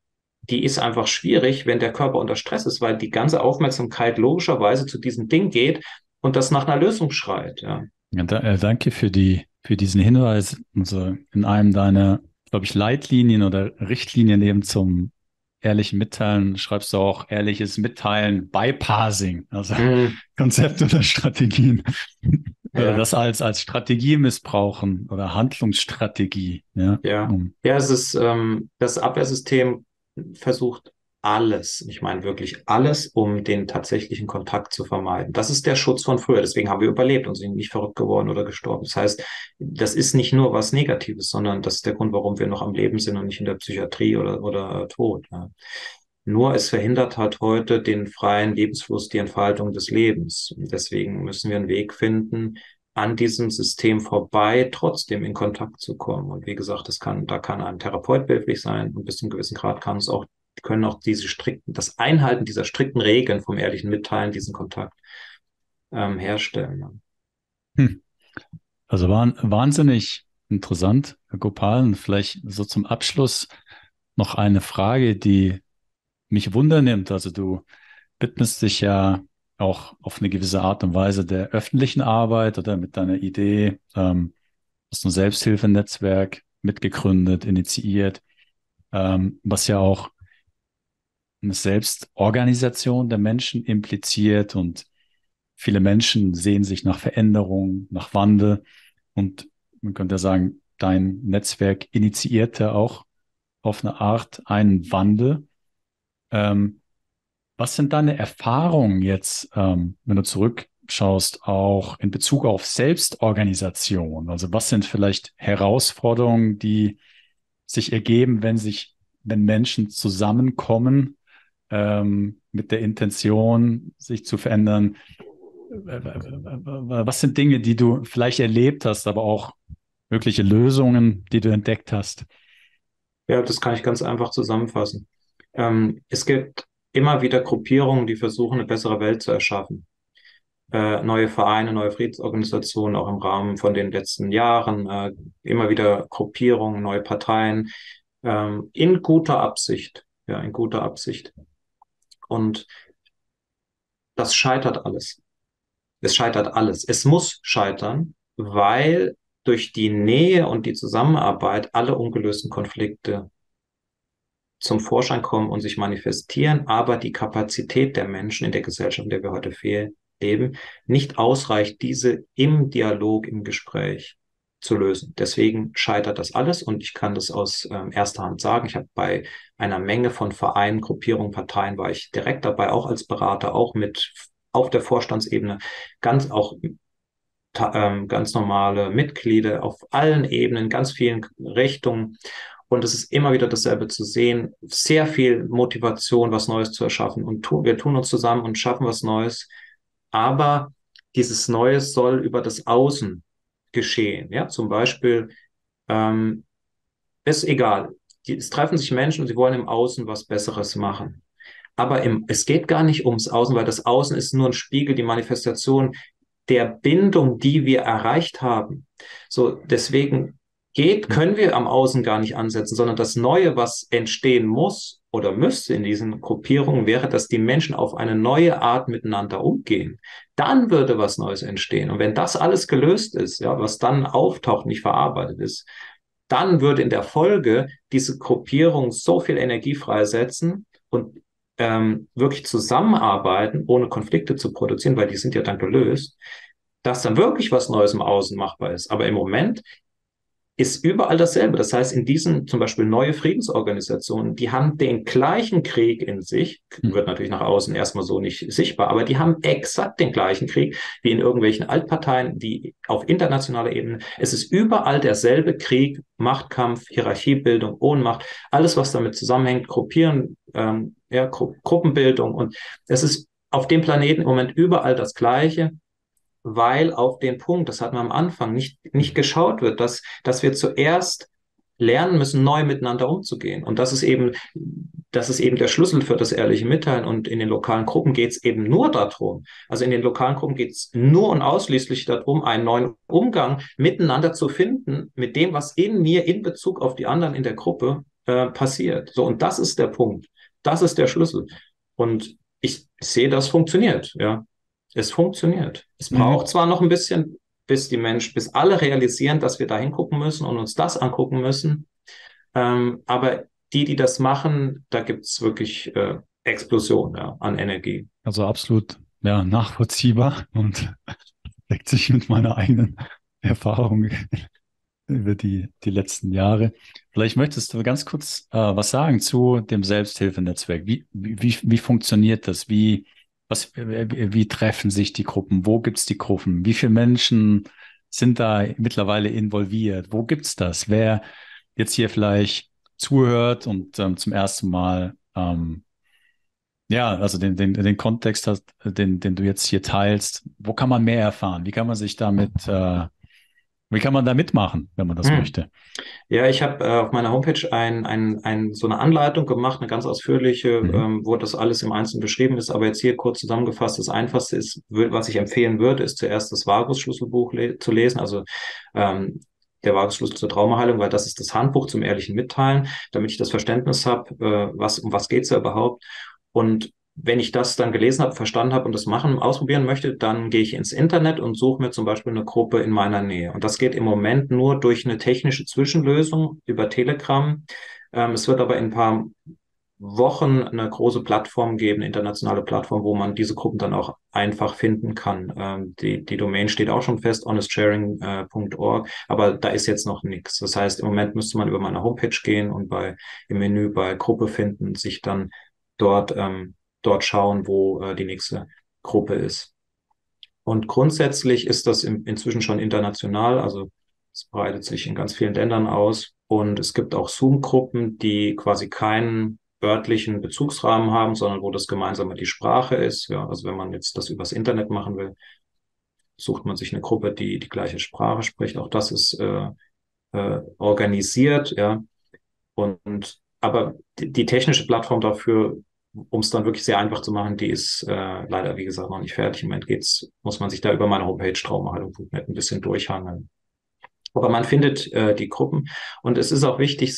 die ist einfach schwierig, wenn der Körper unter Stress ist, weil die ganze Aufmerksamkeit logischerweise zu diesem Ding geht und das nach einer Lösung schreit. Ja. Ja, danke für diesen Hinweis. Also in einem deiner, glaube ich, Leitlinien oder Richtlinien eben zum ehrlichen Mitteilen schreibst du auch ehrliches Mitteilen, Bypassing, also Mhm. Konzepte oder Strategien. Oder Ja, das als Strategie missbrauchen oder Handlungsstrategie. Ja, ja. Ja, das Abwehrsystem versucht alles, ich meine wirklich alles, um den tatsächlichen Kontakt zu vermeiden. Das ist der Schutz von früher. Deswegen haben wir überlebt und sind nicht verrückt geworden oder gestorben. Das heißt, das ist nicht nur was Negatives, sondern das ist der Grund, warum wir noch am Leben sind und nicht in der Psychiatrie oder tot. Ja. Nur es verhindert halt heute den freien Lebensfluss, die Entfaltung des Lebens. Und deswegen müssen wir einen Weg finden, an diesem System vorbei trotzdem in Kontakt zu kommen. Und wie gesagt, da kann ein Therapeut behilflich sein und bis zu einem gewissen Grad können auch das Einhalten dieser strikten Regeln vom ehrlichen Mitteilen diesen Kontakt herstellen. Ja. Hm. Also wahnsinnig interessant, Herr Gopal. Und vielleicht so zum Abschluss noch eine Frage, die mich wundernimmt. Also du widmest dich ja auch auf eine gewisse Art und Weise der öffentlichen Arbeit oder mit deiner Idee, hast ein Selbsthilfenetzwerk mitgegründet, initiiert, was ja auch eine Selbstorganisation der Menschen impliziert und viele Menschen sehen sich nach Veränderung, nach Wandel und man könnte sagen, dein Netzwerk initiierte auch auf eine Art einen Wandel. Ähm, Was sind deine Erfahrungen jetzt, wenn du zurückschaust, auch in Bezug auf Selbstorganisation? Also was sind vielleicht Herausforderungen, die sich ergeben, wenn Menschen zusammenkommen, mit der Intention, sich zu verändern? Was sind Dinge, die du vielleicht erlebt hast, aber auch mögliche Lösungen, die du entdeckt hast? Ja, das kann ich ganz einfach zusammenfassen. Es gibt immer wieder Gruppierungen, die versuchen, eine bessere Welt zu erschaffen. Neue Vereine, neue Friedensorganisationen, auch im Rahmen von den letzten Jahren, immer wieder Gruppierungen, neue Parteien, in guter Absicht, ja, in guter Absicht. Und das scheitert alles. Es scheitert alles. Es muss scheitern, weil durch die Nähe und die Zusammenarbeit alle ungelösten Konflikte zum Vorschein kommen und sich manifestieren, aber die Kapazität der Menschen in der Gesellschaft, in der wir heute leben, nicht ausreicht, diese im Dialog, im Gespräch zu lösen. Deswegen scheitert das alles und ich kann das aus erster Hand sagen. Ich habe bei einer Menge von Vereinen, Gruppierungen, Parteien war ich direkt dabei, auch als Berater, auch mit auf der Vorstandsebene, auch ganz normale Mitglieder auf allen Ebenen, ganz vielen Richtungen. Und es ist immer wieder dasselbe zu sehen, sehr viel Motivation, was Neues zu erschaffen. Und wir tun uns zusammen und schaffen was Neues. Aber dieses Neues soll über das Außen geschehen. Ja, zum Beispiel, ist egal. es treffen sich Menschen und sie wollen im Außen was Besseres machen. Aber es geht gar nicht ums Außen, weil das Außen ist nur ein Spiegel, die Manifestation der Bindung, die wir erreicht haben. So, deswegen können wir am Außen gar nicht ansetzen, sondern das Neue, was entstehen muss oder müsste in diesen Gruppierungen, wäre, dass die Menschen auf eine neue Art miteinander umgehen. Dann würde was Neues entstehen. Und wenn das alles gelöst ist, ja, was dann auftaucht, nicht verarbeitet ist, dann würde in der Folge diese Gruppierung so viel Energie freisetzen und wirklich zusammenarbeiten, ohne Konflikte zu produzieren, weil die sind ja dann gelöst, dass dann wirklich was Neues im Außen machbar ist. Aber im Moment ist überall dasselbe. Das heißt, in diesen zum Beispiel neue Friedensorganisationen, die haben den gleichen Krieg in sich, wird natürlich nach außen erstmal so nicht sichtbar, aber die haben exakt den gleichen Krieg wie in irgendwelchen Altparteien, die auf internationaler Ebene. Es ist überall derselbe Krieg, Machtkampf, Hierarchiebildung, Ohnmacht, alles, was damit zusammenhängt, Gruppieren, Gruppenbildung. Und es ist auf dem Planeten im Moment überall das Gleiche, weil auf den Punkt, das hatten wir am Anfang, nicht geschaut wird, dass wir zuerst lernen müssen, neu miteinander umzugehen. Und das ist eben der Schlüssel für das ehrliche Mitteilen. Und in den lokalen Gruppen geht es eben nur darum. Also in den lokalen Gruppen geht es nur und ausschließlich darum, einen neuen Umgang miteinander zu finden, mit dem, was in mir in Bezug auf die anderen in der Gruppe passiert. So, und das ist der Punkt. Das ist der Schlüssel. Und ich sehe, das funktioniert, ja. Es funktioniert. Es braucht Mhm. zwar noch ein bisschen, bis alle realisieren, dass wir da hingucken müssen und uns das angucken müssen. Aber die das machen, da gibt es wirklich Explosion, ja, an Energie. Also absolut, ja, nachvollziehbar und deckt sich mit meiner eigenen Erfahrung über die letzten Jahre. Vielleicht möchtest du ganz kurz was sagen zu dem Selbsthilfenetzwerk. Wie funktioniert das? Wie treffen sich die Gruppen? Wo gibt's die Gruppen? Wie viele Menschen sind da mittlerweile involviert? Wo gibt's das? Wer jetzt hier vielleicht zuhört und zum ersten Mal ja, also den Kontext hast, den du jetzt hier teilst, wo kann man mehr erfahren? Wie kann man da mitmachen, wenn man das Hm. möchte? Ja, ich habe auf meiner Homepage so eine Anleitung gemacht, eine ganz ausführliche, Mhm. wo das alles im Einzelnen beschrieben ist. Aber jetzt hier kurz zusammengefasst, das Einfachste ist, was ich empfehlen würde, ist zuerst das Vagus-Schlüsselbuch zu lesen, also ähm, der Vagus-Schlüssel zur Traumaheilung, weil das ist das Handbuch zum ehrlichen Mitteilen, damit ich das Verständnis habe, um was geht's da überhaupt. Und wenn ich das dann gelesen habe, verstanden habe und das ausprobieren möchte, dann gehe ich ins Internet und suche mir zum Beispiel eine Gruppe in meiner Nähe. Und das geht im Moment nur durch eine technische Zwischenlösung über Telegram. Es wird aber in ein paar Wochen eine große Plattform geben, eine internationale Plattform, wo man diese Gruppen dann auch einfach finden kann. Die Domain steht auch schon fest, honestsharing.org, aber da ist jetzt noch nichts. Das heißt, im Moment müsste man über meine Homepage gehen und im Menü bei Gruppe finden, sich dann dort, dort schauen, wo die nächste Gruppe ist. Und grundsätzlich ist das inzwischen schon international, also es breitet sich in ganz vielen Ländern aus. Und es gibt auch Zoom-Gruppen, die quasi keinen örtlichen Bezugsrahmen haben, sondern wo das gemeinsame die Sprache ist. Ja, also wenn man jetzt das übers Internet machen will, sucht man sich eine Gruppe, die die gleiche Sprache spricht. Auch das ist organisiert, ja. Aber die technische Plattform dafür, um es dann wirklich sehr einfach zu machen, die ist leider, wie gesagt, noch nicht fertig. Im Moment muss man sich da über meine Homepage traumaheilung.net ein bisschen durchhangeln. Aber man findet die Gruppen und es ist auch wichtig,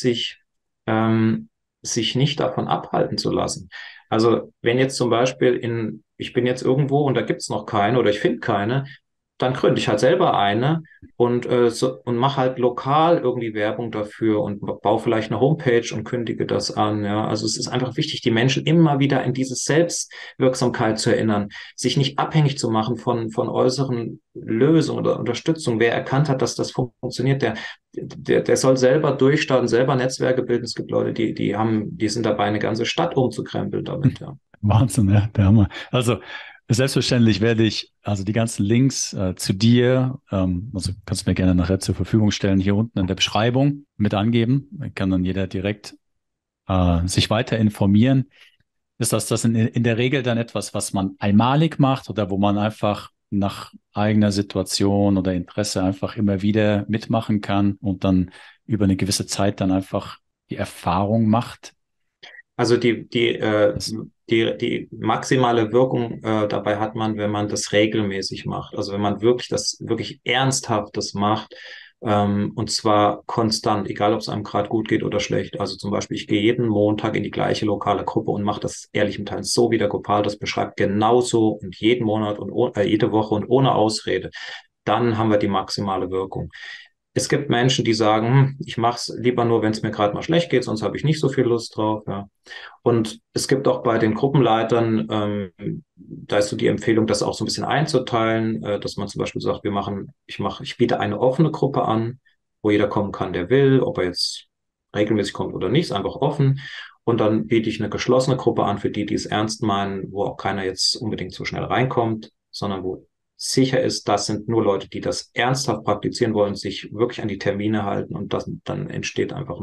sich nicht davon abhalten zu lassen. Also wenn jetzt zum Beispiel ich bin jetzt irgendwo und da gibt's noch keine oder ich finde keine, dann gründe ich halt selber eine und mache halt lokal irgendwie Werbung dafür und baue vielleicht eine Homepage und kündige das an. Ja, also es ist einfach wichtig, die Menschen immer wieder in diese Selbstwirksamkeit zu erinnern, sich nicht abhängig zu machen von äußeren Lösungen oder Unterstützung. Wer erkannt hat, dass das funktioniert, der soll selber durchstarten, selber Netzwerke bilden. Es gibt Leute, die sind dabei, eine ganze Stadt umzukrempeln damit, ja. Wahnsinn, ja, der Hammer. Also selbstverständlich werde ich also die ganzen Links zu dir, also kannst du mir gerne nachher zur Verfügung stellen, hier unten in der Beschreibung mit angeben. Dann kann dann jeder direkt sich weiter informieren. Ist das in der Regel dann etwas, was man einmalig macht oder wo man einfach nach eigener Situation oder Interesse einfach immer wieder mitmachen kann und dann über eine gewisse Zeit dann einfach die Erfahrung macht, Also dass, die maximale Wirkung dabei hat man, wenn man das regelmäßig macht. Also wenn man wirklich das wirklich Ernsthaftes macht, und zwar konstant, egal ob es einem gerade gut geht oder schlecht. Also zum Beispiel, ich gehe jeden Montag in die gleiche lokale Gruppe und mache das ehrlich im Teil so, wie der Gopal das beschreibt, genauso und jeden Monat und jede Woche und ohne Ausrede. Dann haben wir die maximale Wirkung. Es gibt Menschen, die sagen, ich mache es lieber nur, wenn es mir gerade mal schlecht geht, sonst habe ich nicht so viel Lust drauf. Ja. Und es gibt auch bei den Gruppenleitern, da ist so die Empfehlung, das auch so ein bisschen einzuteilen, dass man zum Beispiel sagt, ich biete eine offene Gruppe an, wo jeder kommen kann, der will, ob er jetzt regelmäßig kommt oder nicht, ist einfach offen. Und dann biete ich eine geschlossene Gruppe an für die, die es ernst meinen, wo auch keiner jetzt unbedingt so schnell reinkommt, sondern wo sicher ist, das sind nur Leute, die das ernsthaft praktizieren wollen, sich wirklich an die Termine halten und dann entsteht einfach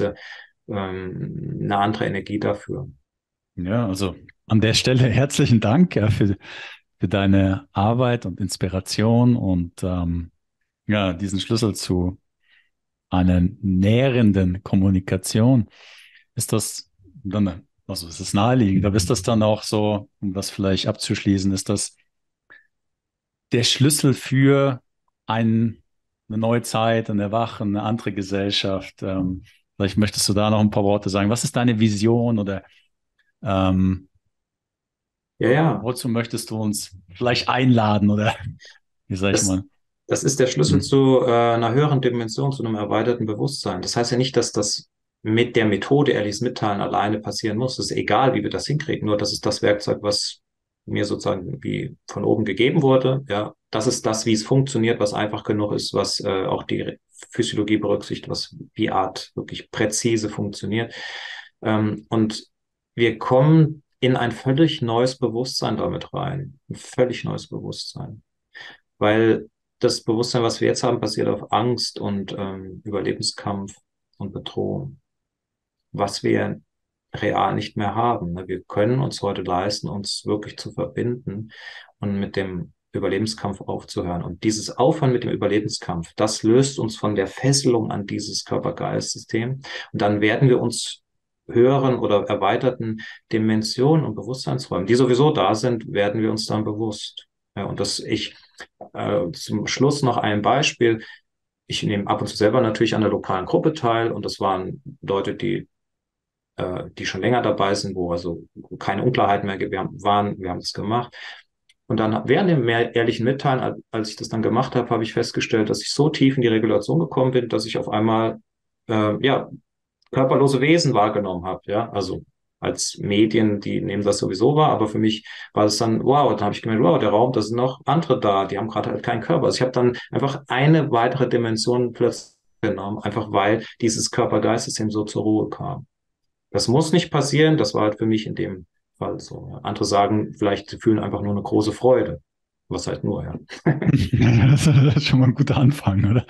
eine andere Energie dafür. ja, also an der Stelle herzlichen Dank ja, für deine Arbeit und Inspiration und ja, diesen Schlüssel zu einer nährenden Kommunikation. Ist das dann, also es ist naheliegend, aber ist das dann auch so, um das vielleicht abzuschließen, ist das der Schlüssel für eine neue Zeit, ein Erwachen, eine andere Gesellschaft? Vielleicht möchtest du da noch ein paar Worte sagen. Was ist deine Vision oder ähm, Ja, ja, wozu möchtest du uns vielleicht einladen oder wie sag ich das, mal? das ist der Schlüssel Hm. zu einer höheren Dimension, zu einem erweiterten Bewusstsein. Das heißt ja nicht, dass das mit der Methode Ehrliches Mitteilen alleine passieren muss. Es ist egal, wie wir das hinkriegen. Nur das ist das Werkzeug, was mir sozusagen wie von oben gegeben wurde. Ja, das ist das, wie es funktioniert, was einfach genug ist, was auch die Physiologie berücksichtigt, was wie Art wirklich präzise funktioniert. Und wir kommen in ein völlig neues Bewusstsein damit rein. Ein völlig neues Bewusstsein. Weil das Bewusstsein, was wir jetzt haben, basiert auf Angst und Überlebenskampf und Bedrohung, was wir real nicht mehr haben. Ne? Wir können uns heute leisten, uns wirklich zu verbinden und mit dem Überlebenskampf aufzuhören. Und dieses Aufhören mit dem Überlebenskampf, das löst uns von der Fesselung an dieses Körper-Geist-System. Und dann werden wir uns höheren oder erweiterten Dimensionen und Bewusstseinsräumen, die sowieso da sind, werden wir uns dann bewusst. Ja, und zum Schluss noch ein Beispiel. Ich nehme ab und zu selber natürlich an der lokalen Gruppe teil und das waren Leute, die schon länger dabei sind, wo also keine Unklarheiten mehr waren. Wir haben das gemacht. Und dann während dem mehr ehrlichen Mitteilen, als ich das dann gemacht habe, habe ich festgestellt, dass ich so tief in die Regulation gekommen bin, dass ich auf einmal ja körperlose Wesen wahrgenommen habe. Ja, also als Medien, die nehmen das sowieso wahr, aber für mich war es dann, wow, dann habe ich gemerkt, wow, der Raum, da sind noch andere da, die haben gerade halt keinen Körper. Also ich habe dann einfach eine weitere Dimension plötzlich genommen, einfach weil dieses Körper-Geist-System so zur Ruhe kam. Das muss nicht passieren, das war halt für mich in dem Fall so. Ja. Andere sagen, vielleicht sie fühlen einfach nur eine große Freude. Was halt nur, ja. Ja, das ist schon mal ein guter Anfang, oder?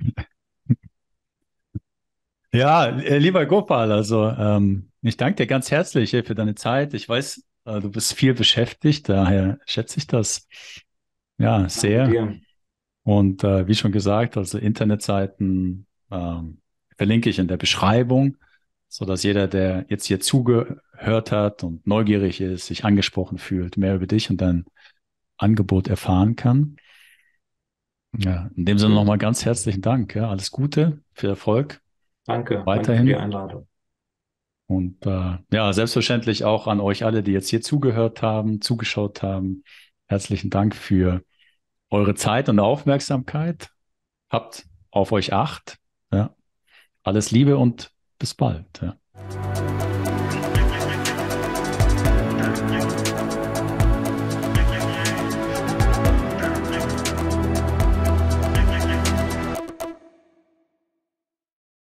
Ja, lieber Gopal, also ich danke dir ganz herzlich für deine Zeit. Ich weiß, du bist viel beschäftigt, daher schätze ich das ja Danke sehr. dir. Und wie schon gesagt, also Internetseiten verlinke ich in der Beschreibung, so dass jeder, der jetzt hier zugehört hat und neugierig ist, sich angesprochen fühlt, mehr über dich und dein Angebot erfahren kann. Ja, in dem Sinne Gut. nochmal ganz herzlichen Dank. Ja, alles Gute, viel Erfolg Danke für die weiterhin. Einladung. Und ja, selbstverständlich auch an euch alle, die jetzt hier zugehört haben, zugeschaut haben. Herzlichen Dank für eure Zeit und Aufmerksamkeit. Habt auf euch Acht. Ja. Alles Liebe und bis bald. Ja.